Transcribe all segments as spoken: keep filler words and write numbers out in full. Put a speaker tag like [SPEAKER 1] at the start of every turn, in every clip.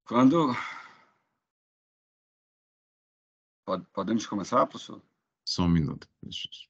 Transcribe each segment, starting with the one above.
[SPEAKER 1] Quando pode podemos começar, professor?
[SPEAKER 2] Só um minuto. Deixa eu...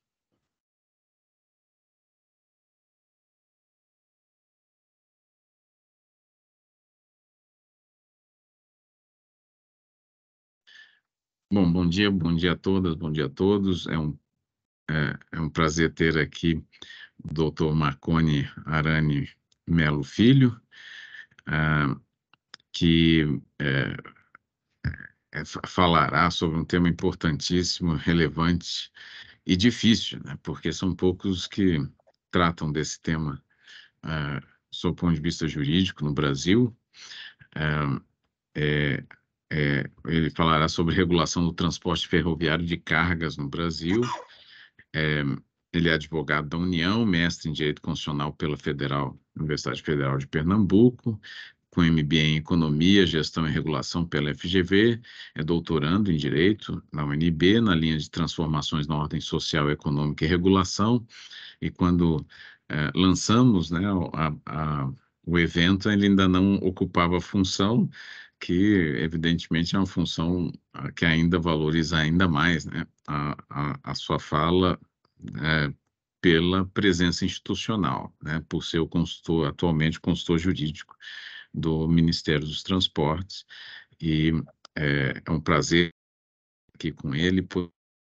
[SPEAKER 2] Bom, bom dia, bom dia a todas, bom dia a todos. É um, é, é um prazer ter aqui o doutor Marconi Arani Melo Filho, ah, que é, é, falará sobre um tema importantíssimo, relevante e difícil, né? Porque são poucos que tratam desse tema, ah, sob o ponto de vista jurídico no Brasil. Ah, é, é, ele falará sobre regulação do transporte ferroviário de cargas no Brasil. É, ele é advogado da União, mestre em Direito Constitucional pela Federal, Universidade Federal de Pernambuco, com M B A em Economia, Gestão e Regulação pela F G V, é doutorando em Direito na U N B, na linha de Transformações na Ordem Social, Econômica e Regulação, e quando é, lançamos, né, a, a, o evento, ele ainda não ocupava a função, que evidentemente é uma função que ainda valoriza ainda mais, né, a, a, a sua fala, é, pela presença institucional, né, por ser o consultor, atualmente consultor jurídico do Ministério dos Transportes, e é, é um prazer aqui com ele, por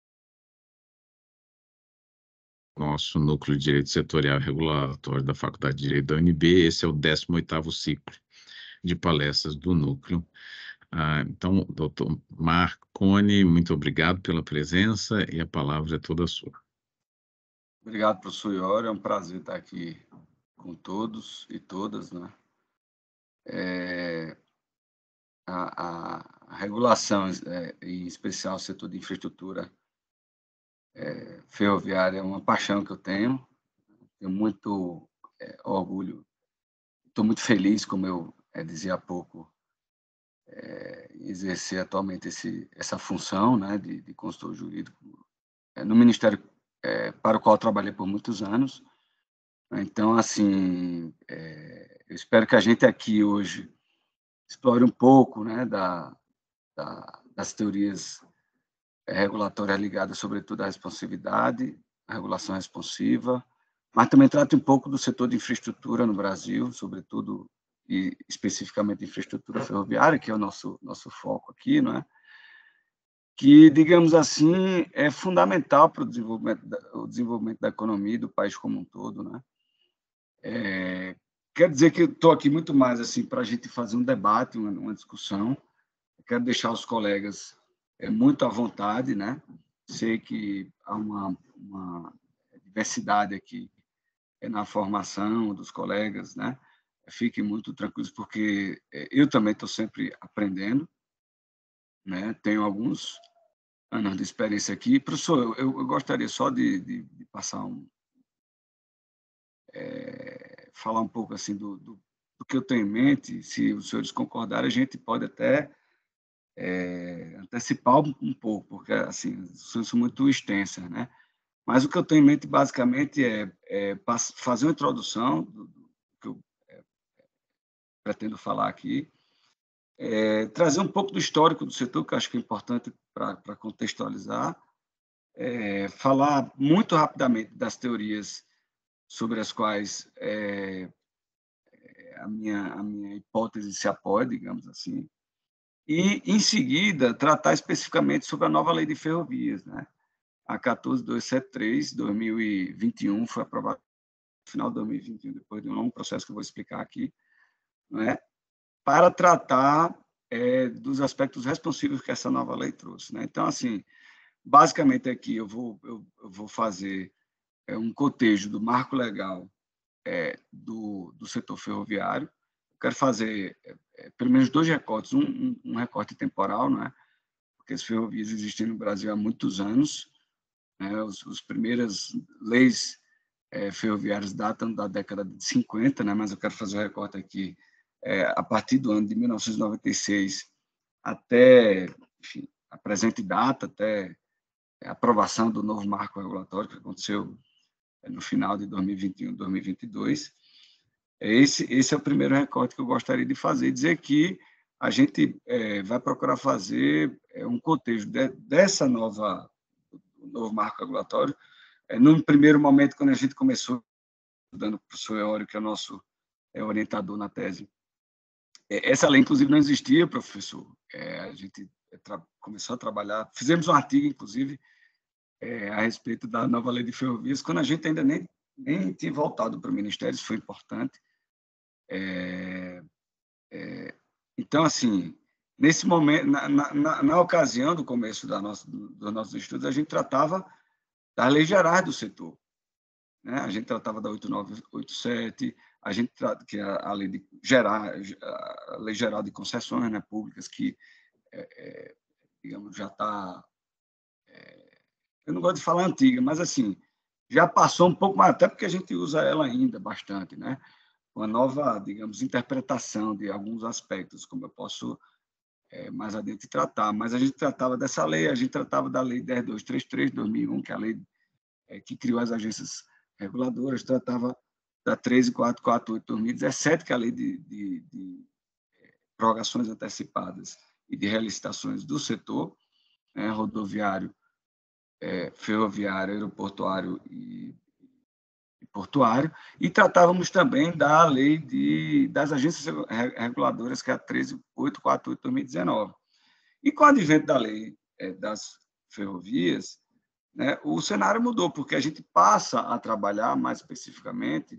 [SPEAKER 2] nosso Núcleo de Direito Setorial e Regulatório da Faculdade de Direito da U N B. Esse é o décimo oitavo ciclo de palestras do Núcleo. Ah, então, doutor Marconi, muito obrigado pela presença e a palavra é toda sua.
[SPEAKER 1] Obrigado, professor Iori. É um prazer estar aqui com todos e todas, né? É, a, a regulação, é, em especial o setor de infraestrutura é, ferroviária, é uma paixão que eu tenho. Tenho muito é, orgulho. Estou muito feliz, como eu é, dizia há pouco, é, em exercer atualmente esse, essa função, né, de, de consultor jurídico é, no Ministério é, para o qual eu trabalhei por muitos anos. Então, assim, é, eu espero que a gente aqui hoje explore um pouco, né, da, da, das teorias regulatórias ligadas, sobretudo, à responsividade, à regulação responsiva, mas também trate um pouco do setor de infraestrutura no Brasil, sobretudo e especificamente infraestrutura ferroviária, que é o nosso nosso foco aqui, não é? Que, digamos assim, é fundamental para o desenvolvimento da, o desenvolvimento da economia e do país como um todo, né? É, quer dizer que eu estou aqui muito mais assim para a gente fazer um debate, uma, uma discussão. Eu quero deixar os colegas é, muito à vontade, né? Sei que há uma, uma diversidade aqui é, na formação dos colegas, né? Fiquem muito tranquilos, porque é, eu também estou sempre aprendendo, né? Tenho alguns anos de experiência aqui. Professor, eu, eu gostaria só de, de, de passar um, é, falar um pouco assim do, do, do que eu tenho em mente. Se os senhores concordarem, a gente pode até é, antecipar um, um pouco, porque assim, as discussões são muito extensas, né? Mas o que eu tenho em mente, basicamente, é, é fazer uma introdução do, do que eu é, pretendo falar aqui, é, trazer um pouco do histórico do setor, que eu acho que é importante para contextualizar, é, falar muito rapidamente das teorias sobre as quais é, a, minha, a minha hipótese se apoia, digamos assim, e, em seguida, tratar especificamente sobre a nova lei de ferrovias, né? A quatorze mil duzentos e setenta e três, de dois mil e vinte e um, foi aprovada no final de dois mil e vinte e um, depois de um longo processo que eu vou explicar aqui, né? Para tratar é, dos aspectos responsivos que essa nova lei trouxe, né? Então, assim, basicamente aqui eu vou, eu, eu vou fazer é, um cotejo do marco legal é, do, do setor ferroviário. Eu quero fazer é, pelo menos dois recortes, um, um, um recorte temporal, né? Porque as ferrovias existem no Brasil há muitos anos, né? Os, os primeiras leis é, ferroviárias datam da década de cinquenta, né? Mas eu quero fazer o um recorte aqui é, a partir do ano de mil novecentos e noventa e seis até, enfim, a presente data, até a aprovação do novo marco regulatório, que aconteceu no final de dois mil e vinte e um, dois mil e vinte e dois. Esse, esse é o primeiro recorte que eu gostaria de fazer, dizer que a gente é, vai procurar fazer é, um cotejo de, dessa nova, novo marco regulatório. É, num primeiro momento, quando a gente começou, dando para o professor Eório, que é o nosso é, orientador na tese, é, essa lei, inclusive, não existia, professor. É, a gente tra- começou a trabalhar, fizemos um artigo, inclusive, é, a respeito da nova lei de ferrovias, quando a gente ainda nem, nem tinha voltado para o Ministério, isso foi importante. É, é, então, assim, nesse momento, na, na, na ocasião do começo da nossa, dos nossos estudos, a gente tratava das leis gerais do setor. Né? A gente tratava da oito nove oito sete, a gente trata, que é a lei, de, geral, a lei geral de concessões, né, públicas, que, é, é, digamos, já está... É, eu não gosto de falar antiga, mas, assim, já passou um pouco mais, até porque a gente usa ela ainda bastante, né? Uma nova, digamos, interpretação de alguns aspectos, como eu posso é, mais adiante tratar. Mas a gente tratava dessa lei, a gente tratava da Lei dez mil duzentos e trinta e três de dois mil e um, que é a lei é, que criou as agências reguladoras, tratava da treze mil quatrocentos e quarenta e oito de dois mil e dezessete, que é a lei de, de, de prorrogações antecipadas e de relicitações do setor né, rodoviário, é, ferroviário, aeroportuário e portuário, e tratávamos também da lei de, das agências reguladoras, que é a treze mil oitocentos e quarenta e oito de dois mil e dezenove. E com o advento da lei é, das ferrovias, né, o cenário mudou, porque a gente passa a trabalhar mais especificamente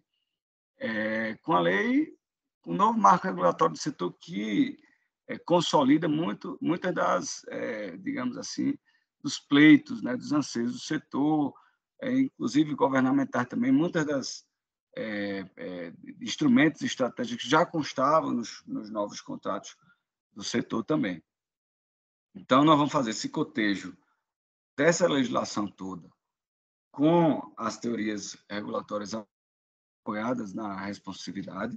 [SPEAKER 1] é, com a lei, com o novo marco regulatório do setor que é, consolida muito, muitas das, é, digamos assim, dos pleitos, né, dos anseios do setor, é, inclusive governamentais também, muitas das é, é, instrumentos estratégicos já constavam nos, nos novos contratos do setor também. Então, nós vamos fazer esse cotejo dessa legislação toda com as teorias regulatórias apoiadas na responsividade,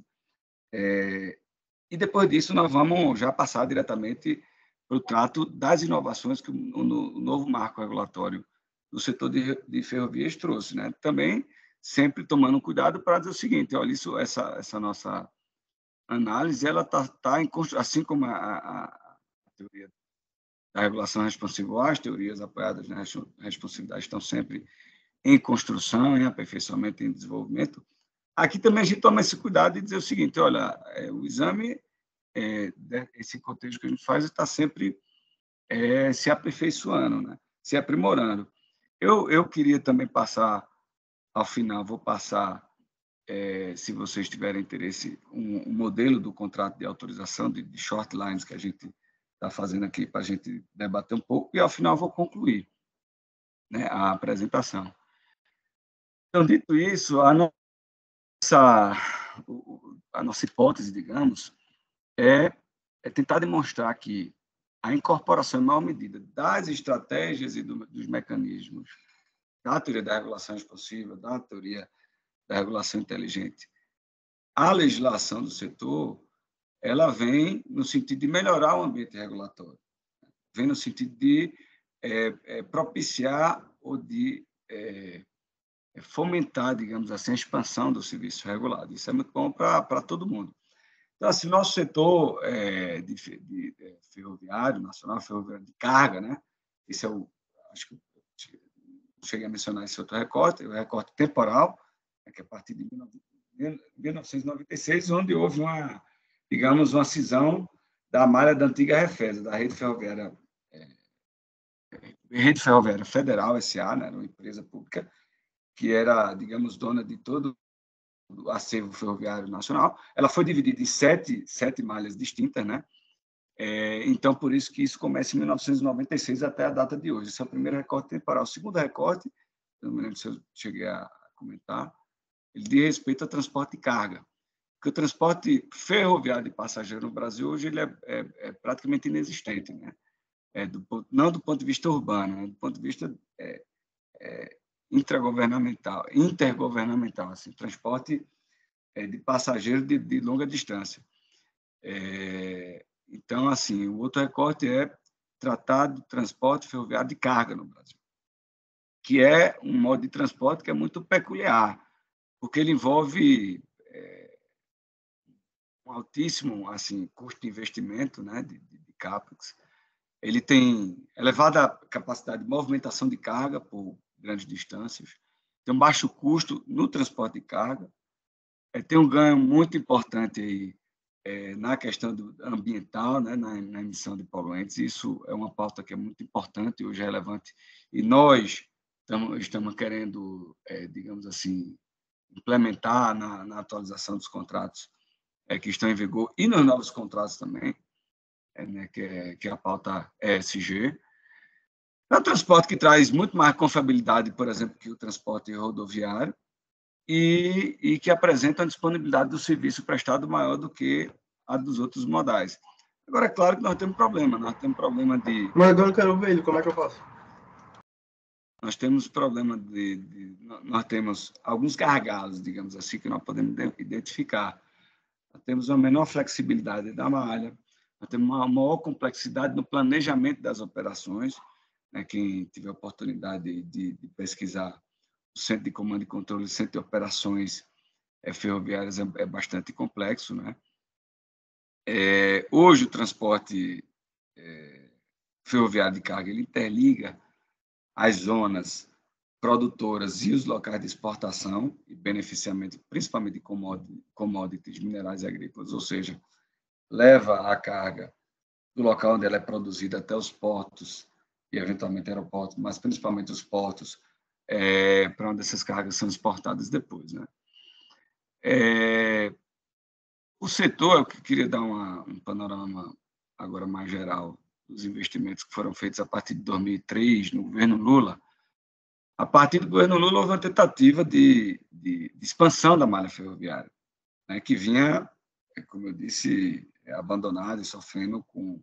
[SPEAKER 1] é, e depois disso nós vamos já passar diretamente para o trato das inovações que o, o novo marco regulatório do setor de, de ferrovias trouxe, né? Também sempre tomando cuidado para dizer o seguinte, olha, isso, essa, essa nossa análise, ela está tá em assim como a, a, a teoria da regulação responsiva, as teorias apoiadas na responsividade estão sempre em construção, em aperfeiçoamento e em desenvolvimento. Aqui também a gente toma esse cuidado de dizer o seguinte, olha, é, o exame, é, esse contexto que a gente faz está sempre é, se aperfeiçoando, né? Se aprimorando. Eu, eu queria também passar, ao final, vou passar, é, se vocês tiverem interesse, um, um modelo do contrato de autorização de, de short lines que a gente está fazendo aqui para a gente debater um pouco, e ao final vou concluir né, a apresentação. Então, dito isso, a nossa, a nossa hipótese, digamos, é, é tentar demonstrar que a incorporação, em maior medida, das estratégias e do, dos mecanismos da teoria da regulação responsiva, da teoria da regulação inteligente, a legislação do setor, ela vem no sentido de melhorar o ambiente regulatório, vem no sentido de é, é, propiciar ou de é, fomentar, digamos assim, a expansão do serviço regulado. Isso é muito bom para todo mundo. Então, assim, nosso setor é, de, de, de ferroviário, nacional ferroviário de carga, né? Esse é o, acho que cheguei a mencionar esse outro recorte, o recorte temporal, né, que é a partir de mil novecentos e noventa e seis, onde houve uma, digamos, uma cisão da malha da antiga Refesa, da Rede Ferroviária, é, Rede Ferroviária Federal, S A, né, uma empresa pública, que era, digamos, dona de todo o acervo ferroviário nacional. Ela foi dividida em sete, sete malhas distintas, né? É, então, por isso que isso começa em mil novecentos e noventa e seis até a data de hoje. Esse é o primeiro recorte temporal. O segundo recorte, eu não me lembro se eu cheguei a comentar, ele diz respeito ao transporte de carga. Porque o transporte ferroviário de passageiro no Brasil hoje ele é, é, é praticamente inexistente, né? É do, não do ponto de vista urbano, né? Do ponto de vista é, é, intragovernamental, intergovernamental, assim, transporte é, de passageiros de, de longa distância. É, então, assim, o outro recorte é tratar do transporte ferroviário de carga no Brasil, que é um modo de transporte que é muito peculiar, porque ele envolve é, um altíssimo assim, custo de investimento, né, de, de, de CAPEX. Ele tem elevada capacidade de movimentação de carga por grandes distâncias, tem um baixo custo no transporte de carga, é, tem um ganho muito importante aí, é, na questão do ambiental, né, na, na emissão de poluentes. Isso é uma pauta que é muito importante e hoje é relevante, e nós estamos, estamos querendo, é, digamos assim, implementar na, na atualização dos contratos é, que estão em vigor e nos novos contratos também, é, né, que, é, que é a pauta E S G. É um transporte que traz muito mais confiabilidade, por exemplo, que o transporte rodoviário, e, e que apresenta a disponibilidade do serviço prestado maior do que a dos outros modais. Agora, é claro que nós temos problema, nós temos problema de...
[SPEAKER 3] Mas agora eu quero ver ele, como é que eu faço?
[SPEAKER 1] Nós temos problema de, de... Nós temos alguns gargalos, digamos assim, que nós podemos identificar. Nós temos uma menor flexibilidade da malha, nós temos uma maior complexidade no planejamento das operações, né? Quem tiver oportunidade de, de pesquisar o Centro de Comando e Controle, o Centro de Operações é, Ferroviárias é, é bastante complexo, né? É, hoje, o transporte é, ferroviário de carga ele interliga as zonas produtoras e os locais de exportação e beneficiamento, principalmente de commodities, minerais e agrícolas, ou seja, leva a carga do local onde ela é produzida até os portos e, eventualmente, aeroportos, mas principalmente os portos, é, para onde essas cargas são exportadas depois, né? É, o setor, eu queria dar uma, um panorama agora mais geral dos investimentos que foram feitos a partir de dois mil e três, no governo Lula. A partir do governo Lula, houve uma tentativa de, de, de expansão da malha ferroviária, né, que vinha, como eu disse, abandonada e sofrendo com,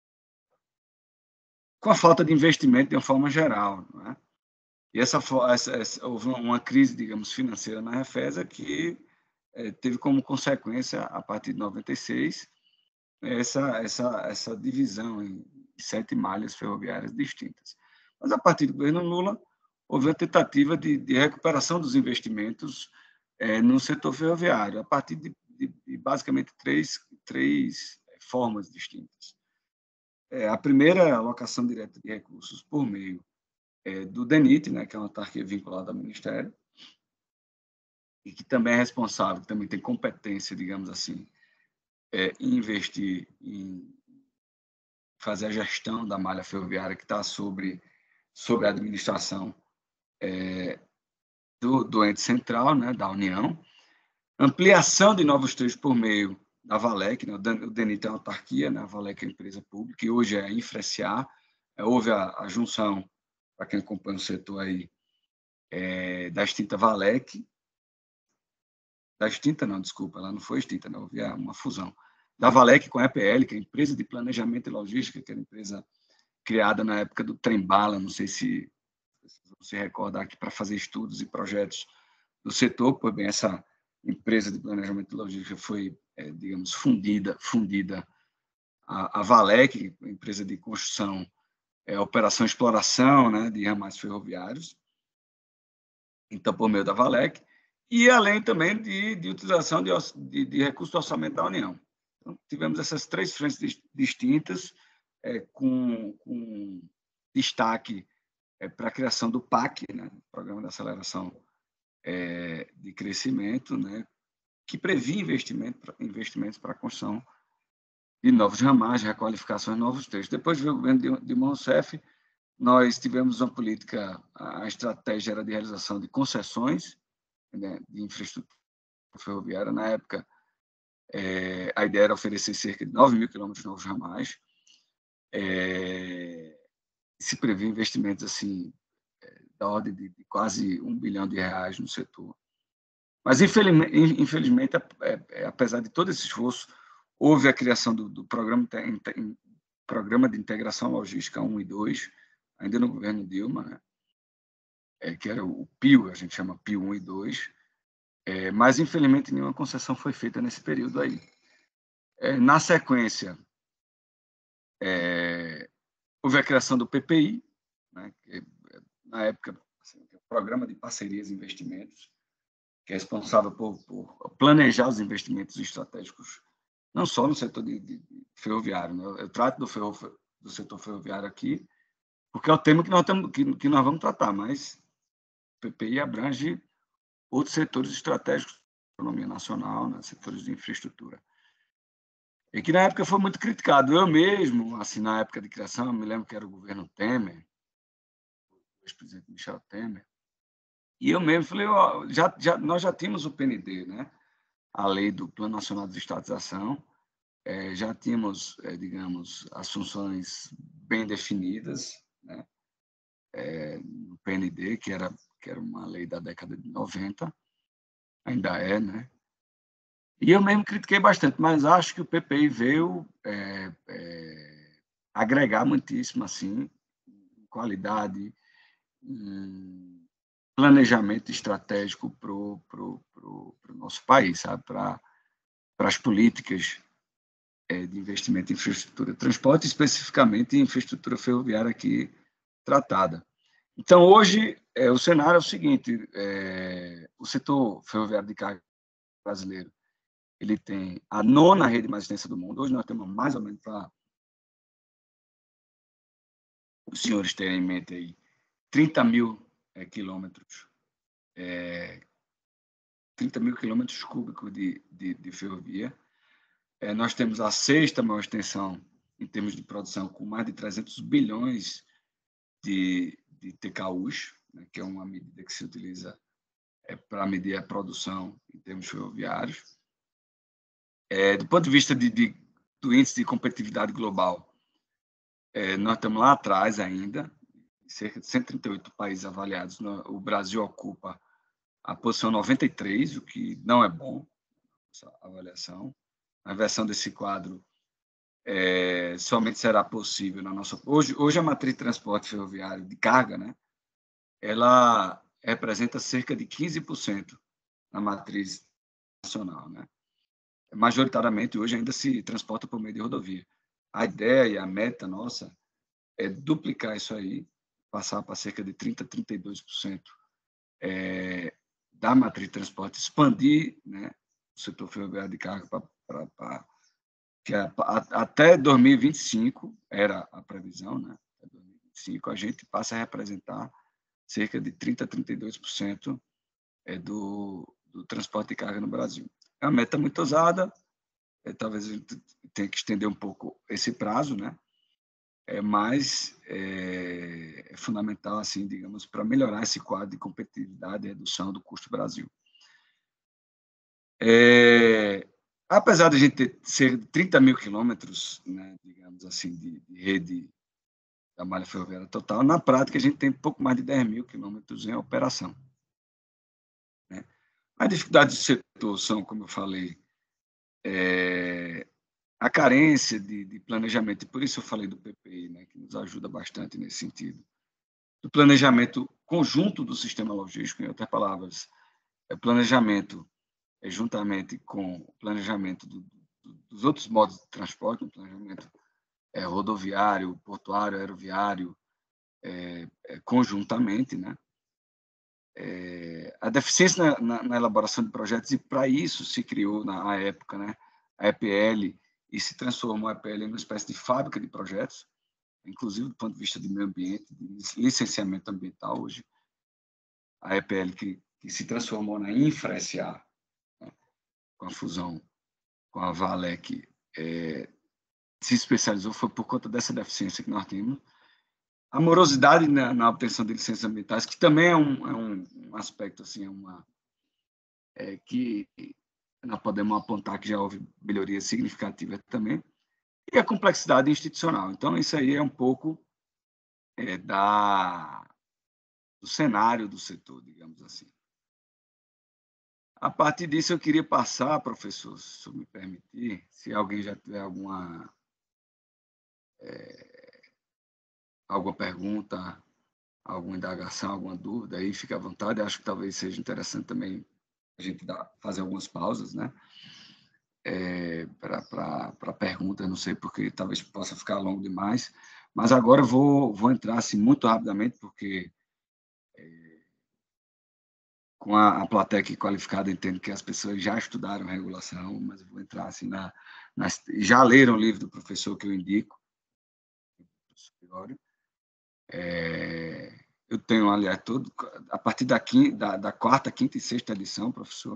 [SPEAKER 1] com a falta de investimento de uma forma geral, né? E essa, essa, essa, houve uma crise, digamos, financeira na Refesa que é, teve como consequência, a partir de noventa e seis, essa, essa, essa divisão em sete malhas ferroviárias distintas. Mas, a partir do governo Lula, houve a tentativa de, de recuperação dos investimentos é, no setor ferroviário, a partir de, de, de basicamente três, três formas distintas. É, a primeira é a alocação direta de recursos por meio é, do DENIT, né, que é uma autarquia vinculada ao Ministério, e que também é responsável, que também tem competência, digamos assim, é, em investir em fazer a gestão da malha ferroviária que está sobre, sobre a administração é, do, do ente central, né, da União, ampliação de novos trechos por meio da Valec, né, o DENIT é uma autarquia, né, a Valec é uma empresa pública, e hoje é a Infra-S A, é, houve a, a junção, para quem acompanha o setor aí, é, da extinta Valec, da extinta não, desculpa, ela não foi extinta, não, houve uma fusão, da Valec com a E P L, que é a empresa de planejamento e logística, que era empresa criada na época do trem-bala, não sei se você recordar aqui, para fazer estudos e projetos do setor, pois bem, essa empresa de planejamento e logística foi, é, digamos, fundida, fundida a, a Valec, empresa de construção, é, operação e exploração, né, de ramais ferroviários, então, por meio da Valec, e além também de, de utilização de, de, de recursos do orçamento da União. Então, tivemos essas três frentes distintas, é, com, com destaque é, para a criação do P A C, né, Programa de Aceleração é, de Crescimento, né, que previa investimento, investimentos para a construção de novos ramais, requalificações de novos trechos. Depois veio o governo de Dilma Rousseff, nós tivemos uma política, a estratégia era de realização de concessões, né, de infraestrutura ferroviária. Na época, é, a ideia era oferecer cerca de nove mil quilômetros de novos ramais. É, se previa investimentos assim, da ordem de, de quase um bilhão de reais no setor. Mas, infelizmente, infelizmente é, é, apesar de todo esse esforço, houve a criação do, do programa, programa de Integração Logística um e dois, ainda no governo Dilma, né? É, que era o P I O, a gente chama P I O um e dois, é, mas, infelizmente, nenhuma concessão foi feita nesse período aí. É, na sequência, é, houve a criação do P P I, né, que, na época, assim, é o Programa de Parcerias e Investimentos, que é responsável por, por planejar os investimentos estratégicos não só no setor de, de ferroviário, né? Eu trato do, ferro, do setor ferroviário aqui, porque é o tema que nós, tamo, que, que nós vamos tratar, mas o P P I abrange outros setores estratégicos da economia nacional, né? Setores de infraestrutura. E que na época foi muito criticado. Eu mesmo, assim, na época de criação, eu me lembro que era o governo Temer, o ex-presidente Michel Temer, e eu mesmo falei, ó, já, já, nós já tínhamos o P N D, né? A lei do Plano Nacional de Estatização, é, já tínhamos, é, digamos, as funções bem definidas, né? É, no P N D, que era, que era uma lei da década de noventa, ainda é, né? E eu mesmo critiquei bastante, mas acho que o P P I veio é, é, agregar muitíssimo, assim, qualidade, em planejamento estratégico para o pro, pro, pro nosso país, sabe? Para as políticas é, de investimento em infraestrutura, transporte, especificamente em infraestrutura ferroviária aqui tratada. Então, hoje, é, o cenário é o seguinte, é, o setor ferroviário de carga brasileiro, ele tem a nona rede mais extensa do mundo. Hoje nós temos mais ou menos, para os senhores terem em mente aí, trinta mil é, quilômetros, é, trinta mil quilômetros cúbicos de, de, de ferrovia. É, nós temos a sexta maior extensão em termos de produção, com mais de trezentos bilhões de, de T K Us, né, que é uma medida que se utiliza é, para medir a produção em termos ferroviários. É, do ponto de vista de, de, do índice de competitividade global, é, nós estamos lá atrás ainda, cerca de cento e trinta e oito países avaliados. No, o Brasil ocupa a posição noventa e três, o que não é bom, essa avaliação. A versão desse quadro é, somente será possível na nossa... Hoje, hoje a matriz de transporte ferroviário de carga, né, ela representa cerca de quinze por cento na matriz nacional, né? Majoritariamente, hoje ainda se transporta por meio de rodovia. A ideia e a meta nossa é duplicar isso aí, passar para cerca de trinta, trinta e dois por cento é, da matriz de transporte, expandir, né, o setor ferroviário de carga para que a, a, até dois mil e vinte e cinco era a previsão, né? Até dois mil e vinte e cinco a gente passa a representar cerca de trinta, trinta e dois por cento é, do, do transporte de carga no Brasil. É uma meta muito ousada, é, talvez a gente tenha que estender um pouco esse prazo, né? É, mas é, é fundamental, assim, digamos, para melhorar esse quadro de competitividade e redução do custo do Brasil. É, apesar de a gente ter cerca de trinta mil quilômetros, né, digamos assim, de, de rede da malha ferroviária total, na prática a gente tem pouco mais de dez mil quilômetros em operação, né? As dificuldades do setor são, como eu falei, é, a carência de, de planejamento, e por isso eu falei do P P I, né, que nos ajuda bastante nesse sentido, do planejamento conjunto do sistema logístico, em outras palavras, é planejamento é, juntamente com o planejamento do, do, dos outros modos de transporte, o planejamento é, rodoviário, portuário, aeroviário, é, é, conjuntamente, né? É, a deficiência na, na, na elaboração de projetos, e para isso se criou, na época, né, a E P L, e se transformou a E P L em uma espécie de fábrica de projetos, inclusive do ponto de vista de meio ambiente, de licenciamento ambiental. Hoje, a E P L que, que se transformou na Infra-S A, né, com a fusão com a Vale, que é, se especializou, foi por conta dessa deficiência que nós temos. A morosidade na, na obtenção de licenças ambientais, que também é um, é um, um aspecto assim, é uma, é, que nós podemos apontar que já houve melhoria significativa também, e a complexidade institucional. Então, isso aí é um pouco é, da, do cenário do setor, digamos assim. A partir disso, eu queria passar, professor, se me permitir, se alguém já tiver alguma, é, alguma pergunta, alguma indagação, alguma dúvida, aí fique à vontade. Acho que talvez seja interessante também a gente dar, fazer algumas pausas, né? É, para perguntas, não sei, porque talvez possa ficar longo demais, mas agora eu vou, vou entrar assim, muito rapidamente, porque é, com a, a plateia aqui qualificada, entendo que as pessoas já estudaram regulação, mas eu vou entrar assim na, nas, já leram o livro do professor que eu indico. É, eu tenho, aliás, todo, a partir da, quinta, da, da quarta, quinta e sexta edição, professor,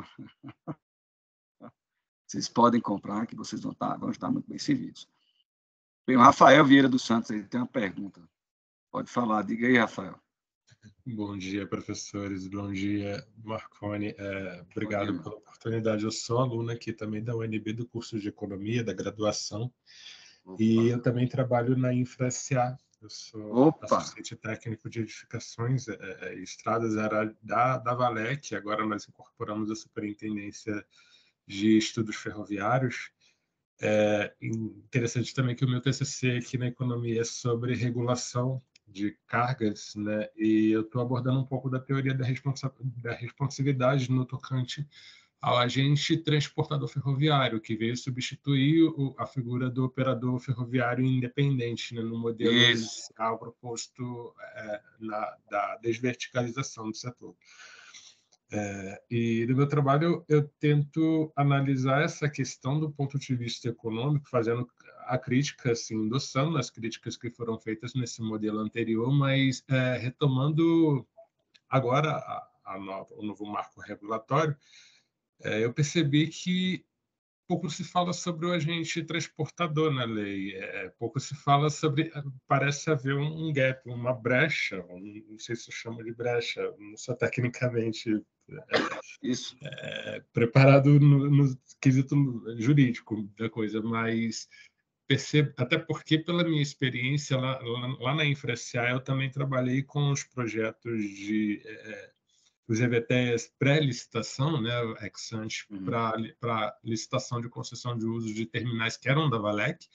[SPEAKER 1] vocês podem comprar, que vocês vão estar, vão estar muito bem servidos. Bem, o Rafael Vieira dos Santos ele tem uma pergunta. Pode falar, diga aí, Rafael.
[SPEAKER 3] Bom dia, professores. Bom dia, Marconi. É, obrigado
[SPEAKER 1] dia,
[SPEAKER 3] pela oportunidade. Eu sou aluno aqui também da U N B, do curso de Economia, da graduação. Opa. E eu também trabalho na InfraSA. Eu sou
[SPEAKER 1] Opa.
[SPEAKER 3] assistente técnico de edificações e é, é, estradas era da, da Valec. Agora nós incorporamos a Superintendência de Estudos Ferroviários. É interessante também que o meu T C C aqui na economia é sobre regulação de cargas, né? E eu estou abordando um pouco da teoria da, responsa da responsividade no tocante ao agente transportador ferroviário, que veio substituir o, a figura do operador ferroviário independente, né, no modelo Isso. inicial proposto é, na, da desverticalização do setor. É, e no meu trabalho eu tento analisar essa questão do ponto de vista econômico, fazendo a crítica, assim, endossando as críticas que foram feitas nesse modelo anterior, mas é, retomando agora a, a nova, o novo marco regulatório, é, eu percebi que pouco se fala sobre o agente transportador na lei, é, pouco se fala sobre, parece haver um gap, uma brecha, um, não sei se eu chamo de brecha, não só tecnicamente
[SPEAKER 1] Isso.
[SPEAKER 3] É, preparado no, no quesito jurídico da coisa, mas percebo, até porque pela minha experiência lá, lá, lá na InfraSA eu também trabalhei com os projetos de é, os E V Ts pré-licitação, né, ex-ante, uhum. para licitação de concessão de uso de terminais que eram da Valec,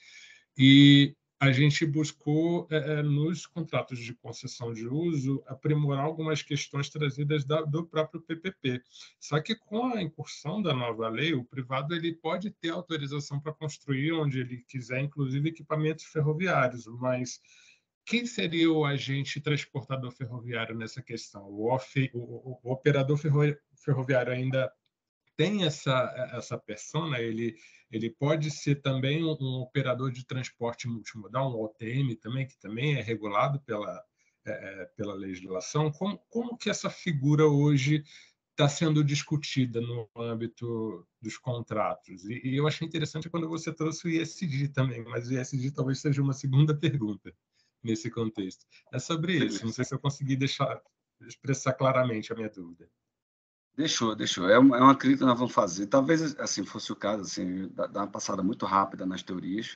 [SPEAKER 3] e a gente buscou, é, nos contratos de concessão de uso, aprimorar algumas questões trazidas da, do próprio P P P. Só que com a incursão da nova lei, o privado ele pode ter autorização para construir onde ele quiser, inclusive equipamentos ferroviários, mas quem seria o agente transportador ferroviário nessa questão? O, off, o, o operador ferroviário ainda tem essa, essa persona, ele, ele pode ser também um, um operador de transporte multimodal, um O T M também, que também é regulado pela, é, pela legislação. Como, como que essa figura hoje está sendo discutida no âmbito dos contratos? E, e eu achei interessante quando você trouxe o I S D também, mas o I S D talvez seja uma segunda pergunta nesse contexto. É sobre isso, não sei se eu consegui deixar, expressar claramente a minha dúvida.
[SPEAKER 1] Deixou, deixou. É uma, é uma crítica que nós vamos fazer. Talvez, assim, fosse o caso, assim, dar uma passada muito rápida nas teorias,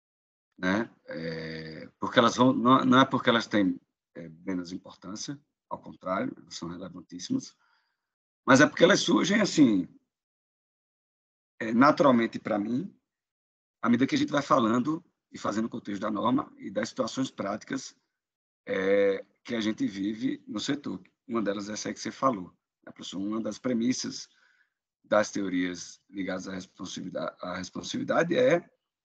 [SPEAKER 1] né? É, porque elas vão, não, não é porque elas têm é, menos importância, ao contrário, elas são relevantíssimas, mas é porque elas surgem, assim, é, naturalmente para mim, à medida que a gente vai falando e fazendo o contexto da norma e das situações práticas é, que a gente vive no setor. Uma delas é essa aí que você falou. Uma das premissas das teorias ligadas à responsividade, à responsividade é,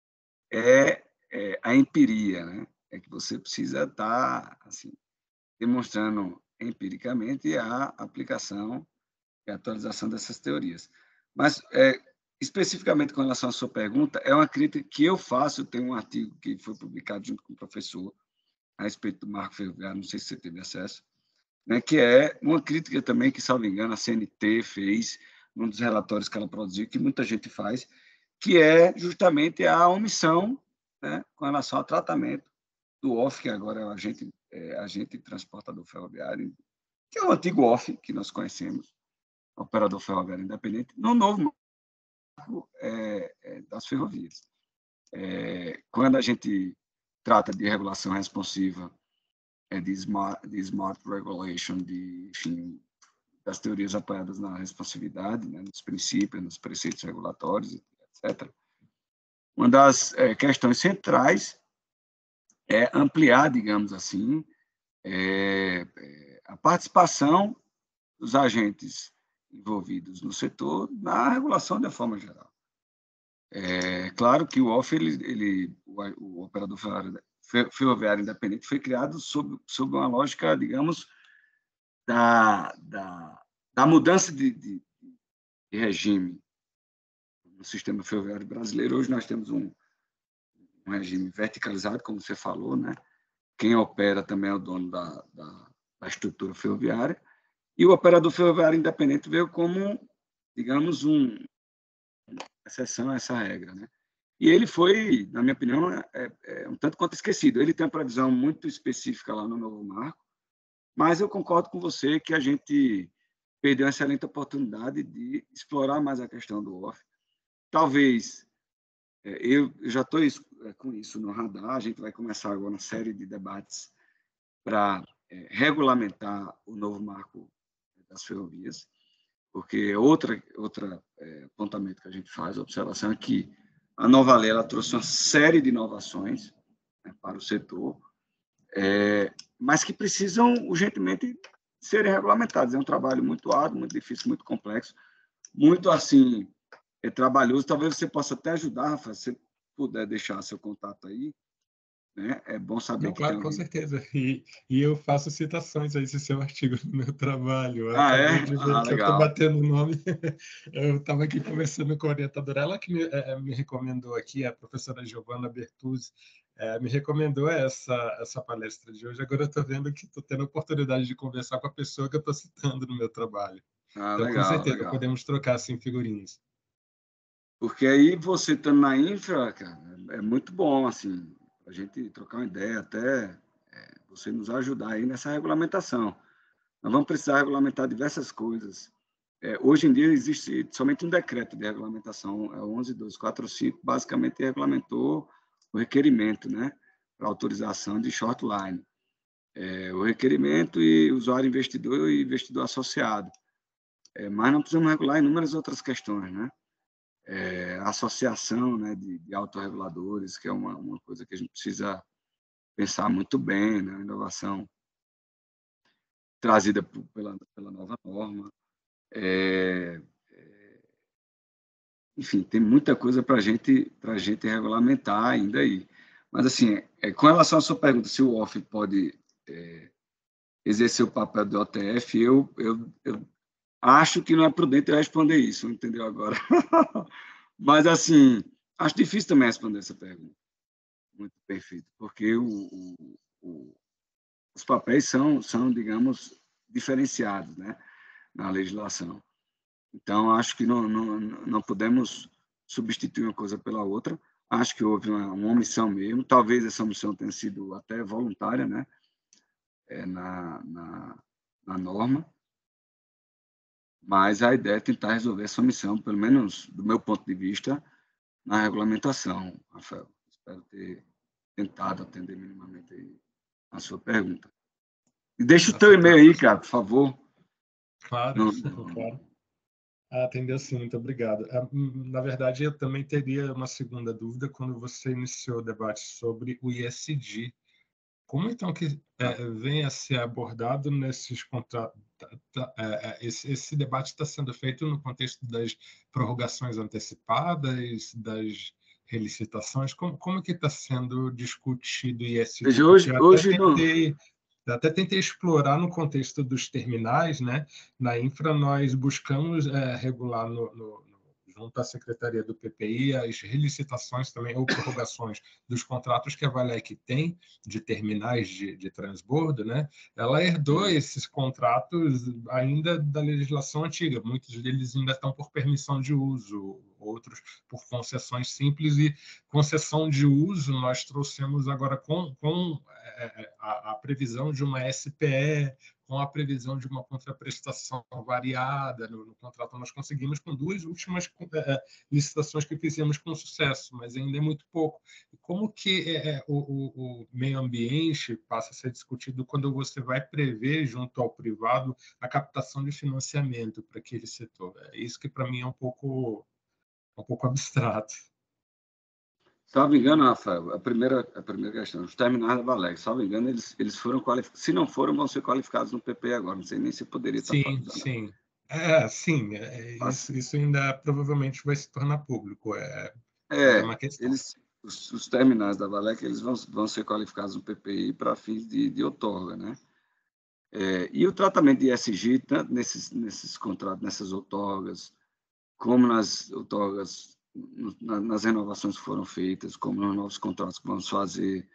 [SPEAKER 1] é, é a empiria, né? É que você precisa estar assim, demonstrando empiricamente a aplicação e a atualização dessas teorias. Mas, é, especificamente com relação à sua pergunta, é uma crítica que eu faço. Eu tenho um artigo que foi publicado junto com o professor a respeito do marco ferroviário, não sei se você teve acesso, né, que é uma crítica também que, salvo engano, a C N T fez num dos relatórios que ela produziu, que muita gente faz, que é justamente a omissão, né, com relação ao tratamento do O F, que agora é o agente, é, agente transportador ferroviário, que é o antigo O F que nós conhecemos, operador ferroviário independente, no novo marco é, é, das ferrovias. É, quando a gente trata de regulação responsiva, é, de, smart, de smart regulation, de, enfim, das teorias apoiadas na responsividade, né, nos princípios, nos preceitos regulatórios, etcétera. Uma das é, questões centrais é ampliar, digamos assim, é, é, a participação dos agentes envolvidos no setor na regulação de forma geral. É claro que o O F, ele, ele, o, o operador ferroviário, ferroviário independente, foi criado sob, sob uma lógica, digamos, da, da, da mudança de, de, de regime no sistema ferroviário brasileiro. Hoje nós temos um, um regime verticalizado, como você falou, né? Quem opera também é o dono da, da, da estrutura ferroviária, e o operador ferroviário independente veio como, digamos, um, uma exceção a essa regra, né? E ele foi, na minha opinião, é, é um tanto quanto esquecido. Ele tem uma previsão muito específica lá no novo marco, mas eu concordo com você que a gente perdeu uma excelente oportunidade de explorar mais a questão do O F. Talvez, é, eu já estou com isso no radar, a gente vai começar agora uma série de debates para é, regulamentar o novo marco das ferrovias, porque outra, outra é, apontamento que a gente faz, a observação, é que a nova lei ela trouxe uma série de inovações, né, para o setor, é, mas que precisam urgentemente serem regulamentadas. É um trabalho muito árduo, muito difícil, muito complexo, muito assim, é trabalhoso. Talvez você possa até ajudar, Rafa, se você puder deixar seu contato aí, né? É bom saber
[SPEAKER 3] Não,
[SPEAKER 1] que tem
[SPEAKER 3] claro, com
[SPEAKER 1] alguém.
[SPEAKER 3] certeza. E, e eu faço citações a esse seu artigo no meu trabalho. Eu
[SPEAKER 1] Ah,
[SPEAKER 3] acabei
[SPEAKER 1] é?
[SPEAKER 3] de ver
[SPEAKER 1] Ah,
[SPEAKER 3] que eu estou
[SPEAKER 1] legal.
[SPEAKER 3] batendo o nome. Eu estava aqui conversando com a orientadora, ela que me, é, me recomendou aqui, a professora Giovanna Bertuzzi, é, me recomendou essa, essa palestra de hoje. Agora eu estou vendo que estou tendo a oportunidade de conversar com a pessoa que eu estou citando no meu trabalho.
[SPEAKER 1] Ah,
[SPEAKER 3] Então, com
[SPEAKER 1] legal,
[SPEAKER 3] certeza,
[SPEAKER 1] legal.
[SPEAKER 3] podemos trocar assim, figurinhas.
[SPEAKER 1] Porque aí você estando na infra, cara, é muito bom, assim, a gente trocar uma ideia, até é, você nos ajudar aí nessa regulamentação. Nós vamos precisar regulamentar diversas coisas. É, hoje em dia existe somente um decreto de regulamentação, é o onze mil duzentos e quarenta e cinco, basicamente regulamentou o requerimento, né, para autorização de short line. É, o requerimento e usuário investidor e investidor associado. É, mas não precisamos regular inúmeras outras questões, né? É, a associação, né, de, de autorreguladores, que é uma, uma coisa que a gente precisa pensar muito bem, né? A inovação trazida por, pela, pela nova norma. É, é, enfim, tem muita coisa para gente, a gente regulamentar ainda aí. Mas, assim, é, com relação à sua pergunta, se o O F pode é, exercer o papel do O T F, eu, eu, eu acho que não é prudente eu responder isso, entendeu agora? Mas, assim, acho difícil também responder essa pergunta. Muito perfeito, porque o, o, o, os papéis são, são, digamos, diferenciados, né, na legislação. Então, acho que não, não, não podemos substituir uma coisa pela outra. Acho que houve uma, uma omissão mesmo. Talvez essa omissão tenha sido até voluntária, né, é, na, na, na norma. Mas a ideia é tentar resolver essa omissão, pelo menos do meu ponto de vista, na regulamentação, Rafael. Espero ter tentado atender minimamente aí a sua pergunta. E deixa o teu e-mail aí, cara, por favor.
[SPEAKER 3] Claro,
[SPEAKER 1] Não, não...
[SPEAKER 3] claro. Ah, atendeu sim, muito obrigado. Na verdade, eu também teria uma segunda dúvida quando você iniciou o debate sobre o I S D. Como então que é, vem a ser abordado nesses contratos? É, esse, esse debate está sendo feito no contexto das prorrogações antecipadas, das relicitações? Como, como que está sendo discutido o I S D?
[SPEAKER 1] Veja,
[SPEAKER 3] Porque
[SPEAKER 1] hoje,
[SPEAKER 3] eu até
[SPEAKER 1] hoje não...
[SPEAKER 3] tentei... Eu até tentei explorar no contexto dos terminais, né? Na infra, nós buscamos é, regular no, no, junto à Secretaria do P P I as relicitações também, ou prorrogações dos contratos que a Valec tem de terminais de, de transbordo, né? Ela herdou esses contratos ainda da legislação antiga. Muitos deles ainda estão por permissão de uso, outros por concessões simples, e concessão de uso nós trouxemos agora com, com é, a, a previsão de uma S P E, com a previsão de uma contraprestação variada no, no contrato. Nós conseguimos com duas últimas é, licitações que fizemos com sucesso, mas ainda é muito pouco. E como que é, o, o, o meio ambiente passa a ser discutido quando você vai prever, junto ao privado, a captação de financiamento para aquele setor? É isso que, para mim, é um pouco, um pouco abstrato.
[SPEAKER 1] Salvo engano, Rafael, a primeira, a primeira questão, os terminais da Valec, salvo engano, eles, eles foram qualificados. Se não foram, vão ser qualificados no P P agora. Não sei nem se poderia estar
[SPEAKER 3] Sim,
[SPEAKER 1] falando.
[SPEAKER 3] sim. É, sim, é, isso, isso ainda provavelmente vai se tornar público, é, mas é
[SPEAKER 1] É,
[SPEAKER 3] uma questão.
[SPEAKER 1] eles, os, os terminais da Valec, eles vão, vão ser qualificados no P P I para fins de, de outorga, né? É, e o tratamento de E S G, tanto nesses, nesses contratos, nessas outorgas, como nas outorgas, nas renovações que foram feitas, como nos novos contratos que vamos fazer,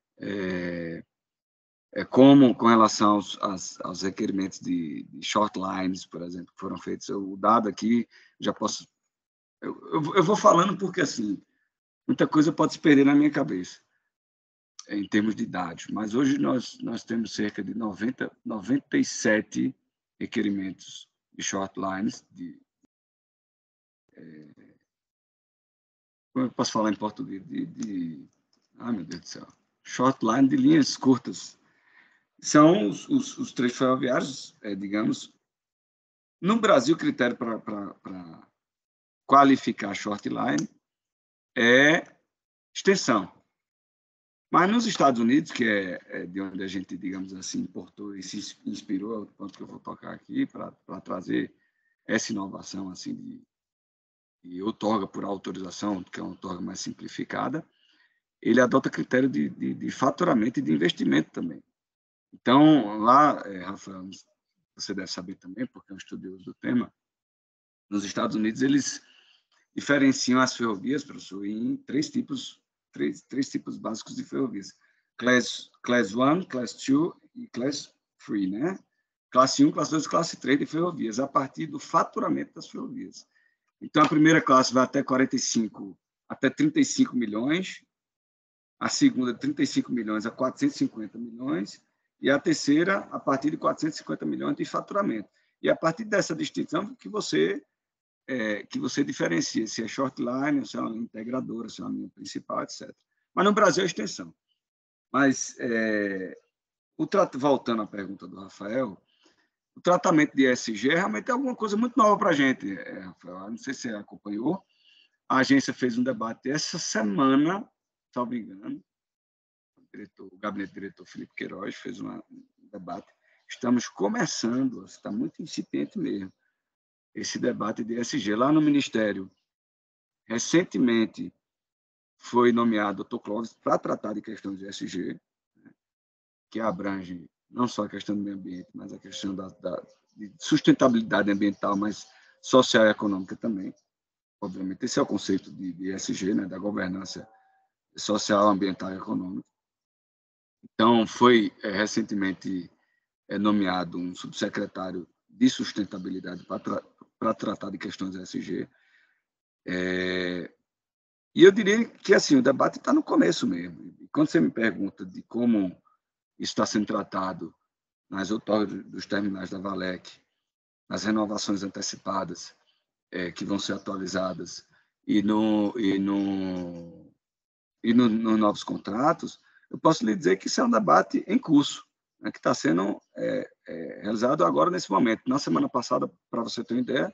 [SPEAKER 1] é, é, como com relação aos, aos, aos requerimentos de, de short lines, por exemplo, que foram feitos. O dado aqui, já posso... Eu, eu, eu vou falando porque, assim, muita coisa pode se perder na minha cabeça, em termos de dados, mas hoje nós, nós temos cerca de noventa, noventa e sete requerimentos de short lines, de, é, como eu posso falar em português? De, de, ah, meu Deus do céu, short line de linhas curtas. São os, os, os três ferroviários, é, digamos. No Brasil, o critério para qualificar short line é extensão. Mas nos Estados Unidos, que é, é de onde a gente, digamos assim, importou e se inspirou, é o ponto que eu vou tocar aqui, para trazer essa inovação assim, de, de outorga por autorização, que é uma outorga mais simplificada, ele adota critério de, de, de faturamento e de investimento também. Então, lá, é, Rafael, você deve saber também, porque é um estudioso do tema, nos Estados Unidos, eles diferenciam as ferrovias, professor, em três tipos Três, três tipos básicos de ferrovias. Class, class um, Class dois e Class três, né? Classe um, Classe dois e Classe três de ferrovias, a partir do faturamento das ferrovias. Então, a primeira classe vai até quarenta e cinco, até trinta e cinco milhões, a segunda, trinta e cinco milhões a quatrocentos e cinquenta milhões, e a terceira, a partir de quatrocentos e cinquenta milhões de faturamento. E a partir dessa distinção que você É, que você diferencia se é short line, se é uma integradora, se é uma linha principal, etcétera. Mas no Brasil é extensão. Mas, é, o voltando à pergunta do Rafael, o tratamento de E S G realmente é alguma coisa muito nova para a gente, é, Rafael. Não sei se você acompanhou. A agência fez um debate essa semana, salvo engano, o, diretor, o gabinete diretor Felipe Queiroz fez uma, um debate. Estamos começando, está muito incipiente mesmo, esse debate de E S G. Lá no Ministério, recentemente foi nomeado o doutor Clóvis para tratar de questões de E S G, né, que abrange não só a questão do meio ambiente, mas a questão da, da de sustentabilidade ambiental, mas social e econômica também. Obviamente, esse é o conceito de, de E S G, né, da governança social, ambiental e econômica. Então, foi é, recentemente é, nomeado um subsecretário de sustentabilidade para tra para tratar de questões E S G. É, e eu diria que assim, o debate está no começo mesmo. E quando você me pergunta de como isso está sendo tratado nas outorgas dos terminais da Valec, nas renovações antecipadas, é, que vão ser atualizadas, e, no, e, no, e no, nos novos contratos, eu posso lhe dizer que isso é um debate em curso, né, que está sendo é, é, realizado agora, nesse momento. Na semana passada, para você ter uma ideia,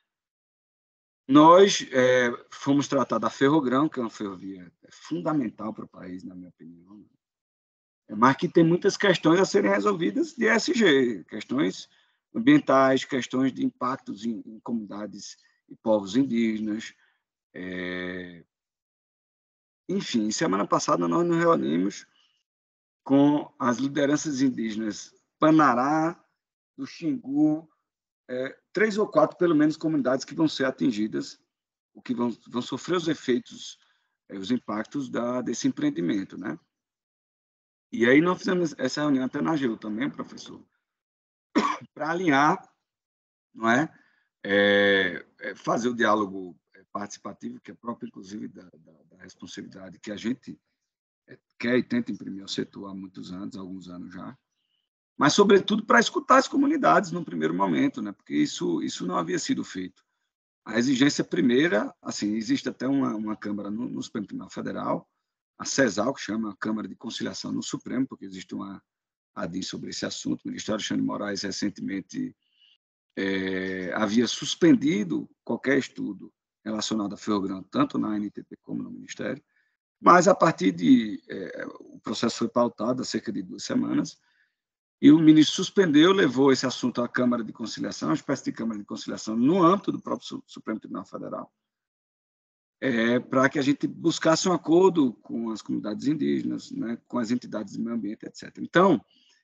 [SPEAKER 1] nós é, fomos tratar da Ferrogrão, que é uma ferrovia fundamental para o país, na minha opinião, mas que tem muitas questões a serem resolvidas de E S G, questões ambientais, questões de impactos em, em comunidades e povos indígenas. É... Enfim, semana passada nós nos reunimos com as lideranças indígenas Panará, do Xingu, é, três ou quatro, pelo menos, comunidades que vão ser atingidas, o que vão, vão sofrer os efeitos, é, os impactos da, desse empreendimento, né? E aí nós fizemos essa reunião até na AGU também, professor, para alinhar, não é? É, é fazer o diálogo participativo, que é próprio, inclusive, da, da, da responsabilidade que a gente quer e tenta imprimir ao setor há muitos anos, há alguns anos já, mas, sobretudo, para escutar as comunidades no primeiro momento, né? Porque isso, isso não havia sido feito. A exigência primeira, assim, existe até uma, uma Câmara no, no Supremo Tribunal Federal, a CESAL, que chama a Câmara de Conciliação no Supremo, porque existe uma A D I sobre esse assunto. O ministro Alexandre de Moraes, recentemente, é, havia suspendido qualquer estudo relacionado a Ferrogrão, tanto na A N T T como no Ministério, mas, a partir de... É, o processo foi pautado há cerca de duas semanas, e o ministro suspendeu, levou esse assunto à Câmara de Conciliação, uma espécie de Câmara de Conciliação no âmbito do próprio Supremo Tribunal Federal, é, para que a gente buscasse um acordo com as comunidades indígenas, né, com as entidades do meio ambiente, etcétera. Então,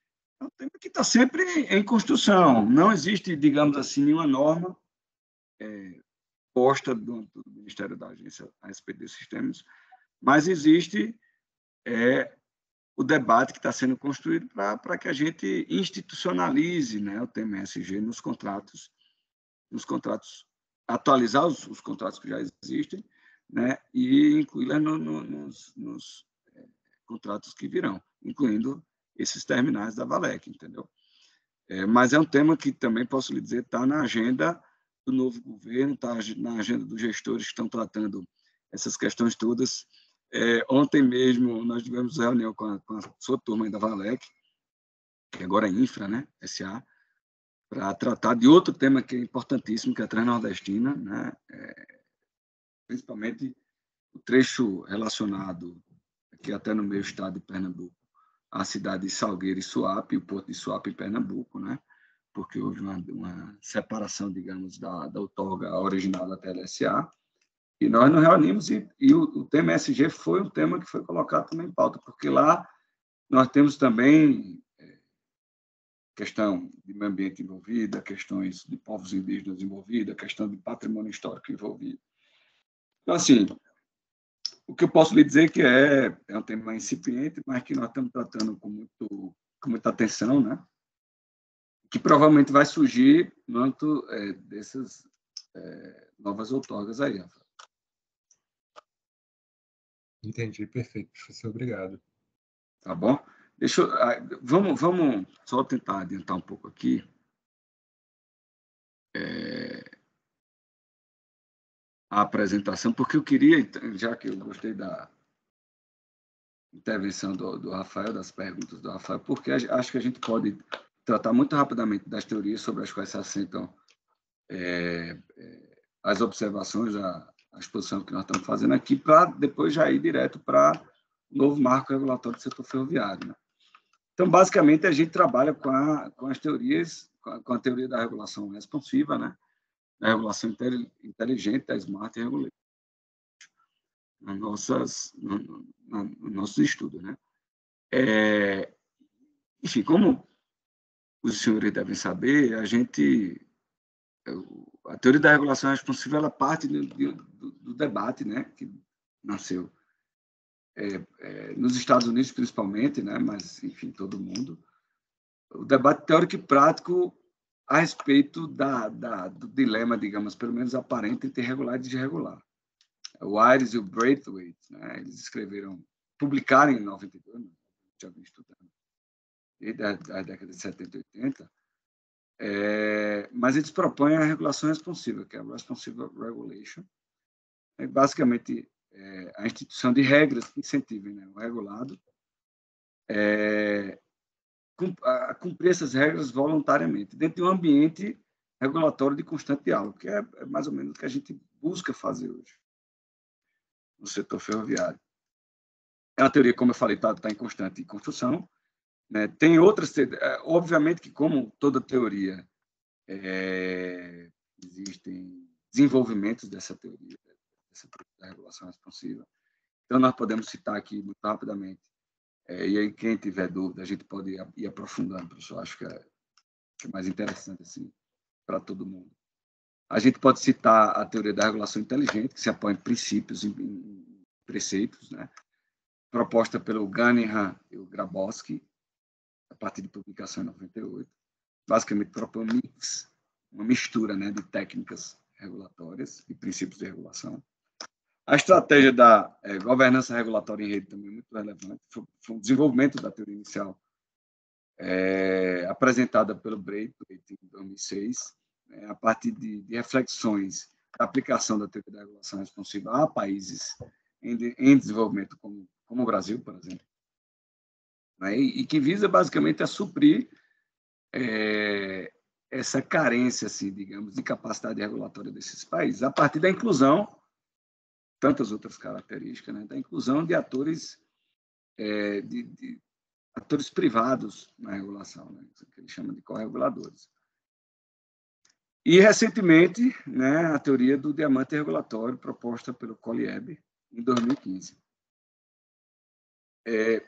[SPEAKER 1] é um tema que está sempre em construção. Não existe, digamos assim, nenhuma norma é, posta do, do Ministério da Agência a respeito desses temas, mas existe é, o debate que está sendo construído para que a gente institucionalize, né, o tema E S G nos contratos, nos contratos, atualizar os, os contratos que já existem, né, e incluí-las no, no, nos, nos é, contratos que virão, incluindo esses terminais da Valec, entendeu? É, mas é um tema que também posso lhe dizer está na agenda do novo governo, está na agenda dos gestores que estão tratando essas questões todas. É, ontem mesmo nós tivemos reunião com a, com a sua turma da Valec, que agora é Infra, né, S A, para tratar de outro tema que é importantíssimo, que é a Transnordestina, né, é, principalmente o trecho relacionado, aqui até no meu estado de Pernambuco, a cidade de Salgueiro e Suape, o porto de Suape em Pernambuco, né, porque houve uma, uma separação, digamos, da, da outorga original da T L S A, e nós nos reunimos e, e o, o tema E S G foi um tema que foi colocado também em pauta, porque lá nós temos também é, questão de meio ambiente envolvida, questões de povos indígenas envolvidas, questão de patrimônio histórico envolvido. Então, assim, o que eu posso lhe dizer é que é, é um tema incipiente, mas que nós estamos tratando com, muito, com muita atenção, né? Que provavelmente vai surgir no âmbito é, dessas é, novas outorgas aí, Rafael.
[SPEAKER 3] Entendi, perfeito, professor, obrigado.
[SPEAKER 1] Tá bom? Deixa eu, vamos, vamos só tentar adiantar um pouco aqui. É, a apresentação, porque eu queria, já que eu gostei da intervenção do, do Rafael, das perguntas do Rafael, porque acho que a gente pode tratar muito rapidamente das teorias sobre as quais se assentam é, é, as observações, a, a exposição que nós estamos fazendo aqui, para depois já ir direto para o novo marco regulatório do setor ferroviário, né? Então, basicamente, a gente trabalha com, a, com as teorias, com a, com a teoria da regulação responsiva, né? Da regulação inteligente, da Smart Regulation, nas nossas, no, no, no nossos estudos, né? É, enfim, como os senhores devem saber, a gente, a teoria da regulação responsiva, ela parte do, do, do debate, né? Que nasceu é, é, nos Estados Unidos, principalmente, né? Mas, enfim, todo mundo. O debate teórico e prático a respeito da, da, do dilema, digamos, pelo menos aparente, entre regular e desregular. O Ayres e o Braithwaite, né, eles escreveram, publicaram em noventa e dois, já vim estudando, desde a década de setenta e oitenta, é, mas eles propõem a regulação responsiva, que é a Responsive Regulation, é basicamente é, a instituição de regras que incentivem, né, o regulado é, a cumprir essas regras voluntariamente, dentro de um ambiente regulatório de constante diálogo, que é mais ou menos o que a gente busca fazer hoje no setor ferroviário. É uma teoria, como eu falei, está tá em constante construção, né? Tem outras, obviamente que, como toda teoria, é, existem desenvolvimentos dessa teoria, dessa teoria da regulação responsiva. Então, nós podemos citar aqui muito rapidamente. É, e aí, quem tiver dúvida, a gente pode ir, ir aprofundando, professor. Acho que é, que é mais interessante assim, para todo mundo. A gente pode citar a teoria da regulação inteligente, que se apoia em princípios, em, em preceitos, né? Proposta pelo Gunningham e o Grabowski, a partir de publicação em noventa e oito. Basicamente, propõe um mix, uma mistura, né, de técnicas regulatórias e princípios de regulação. A estratégia da é, governança regulatória em rede também é muito relevante. Foi, foi um desenvolvimento da teoria inicial é, apresentada pelo Braithwaite em dois mil e seis, é, a partir de, de reflexões da aplicação da teoria da regulação responsiva a países em, de, em desenvolvimento, como, como o Brasil, por exemplo, né, e, e que visa basicamente a suprir é, essa carência, assim, digamos, de capacidade regulatória desses países, a partir da inclusão, tantas outras características, né, da inclusão de atores, é, de, de atores privados na regulação, né, que eles chamam de correguladores. E, recentemente, né, a teoria do diamante regulatório, proposta pelo Kolieb, em dois mil e quinze. É,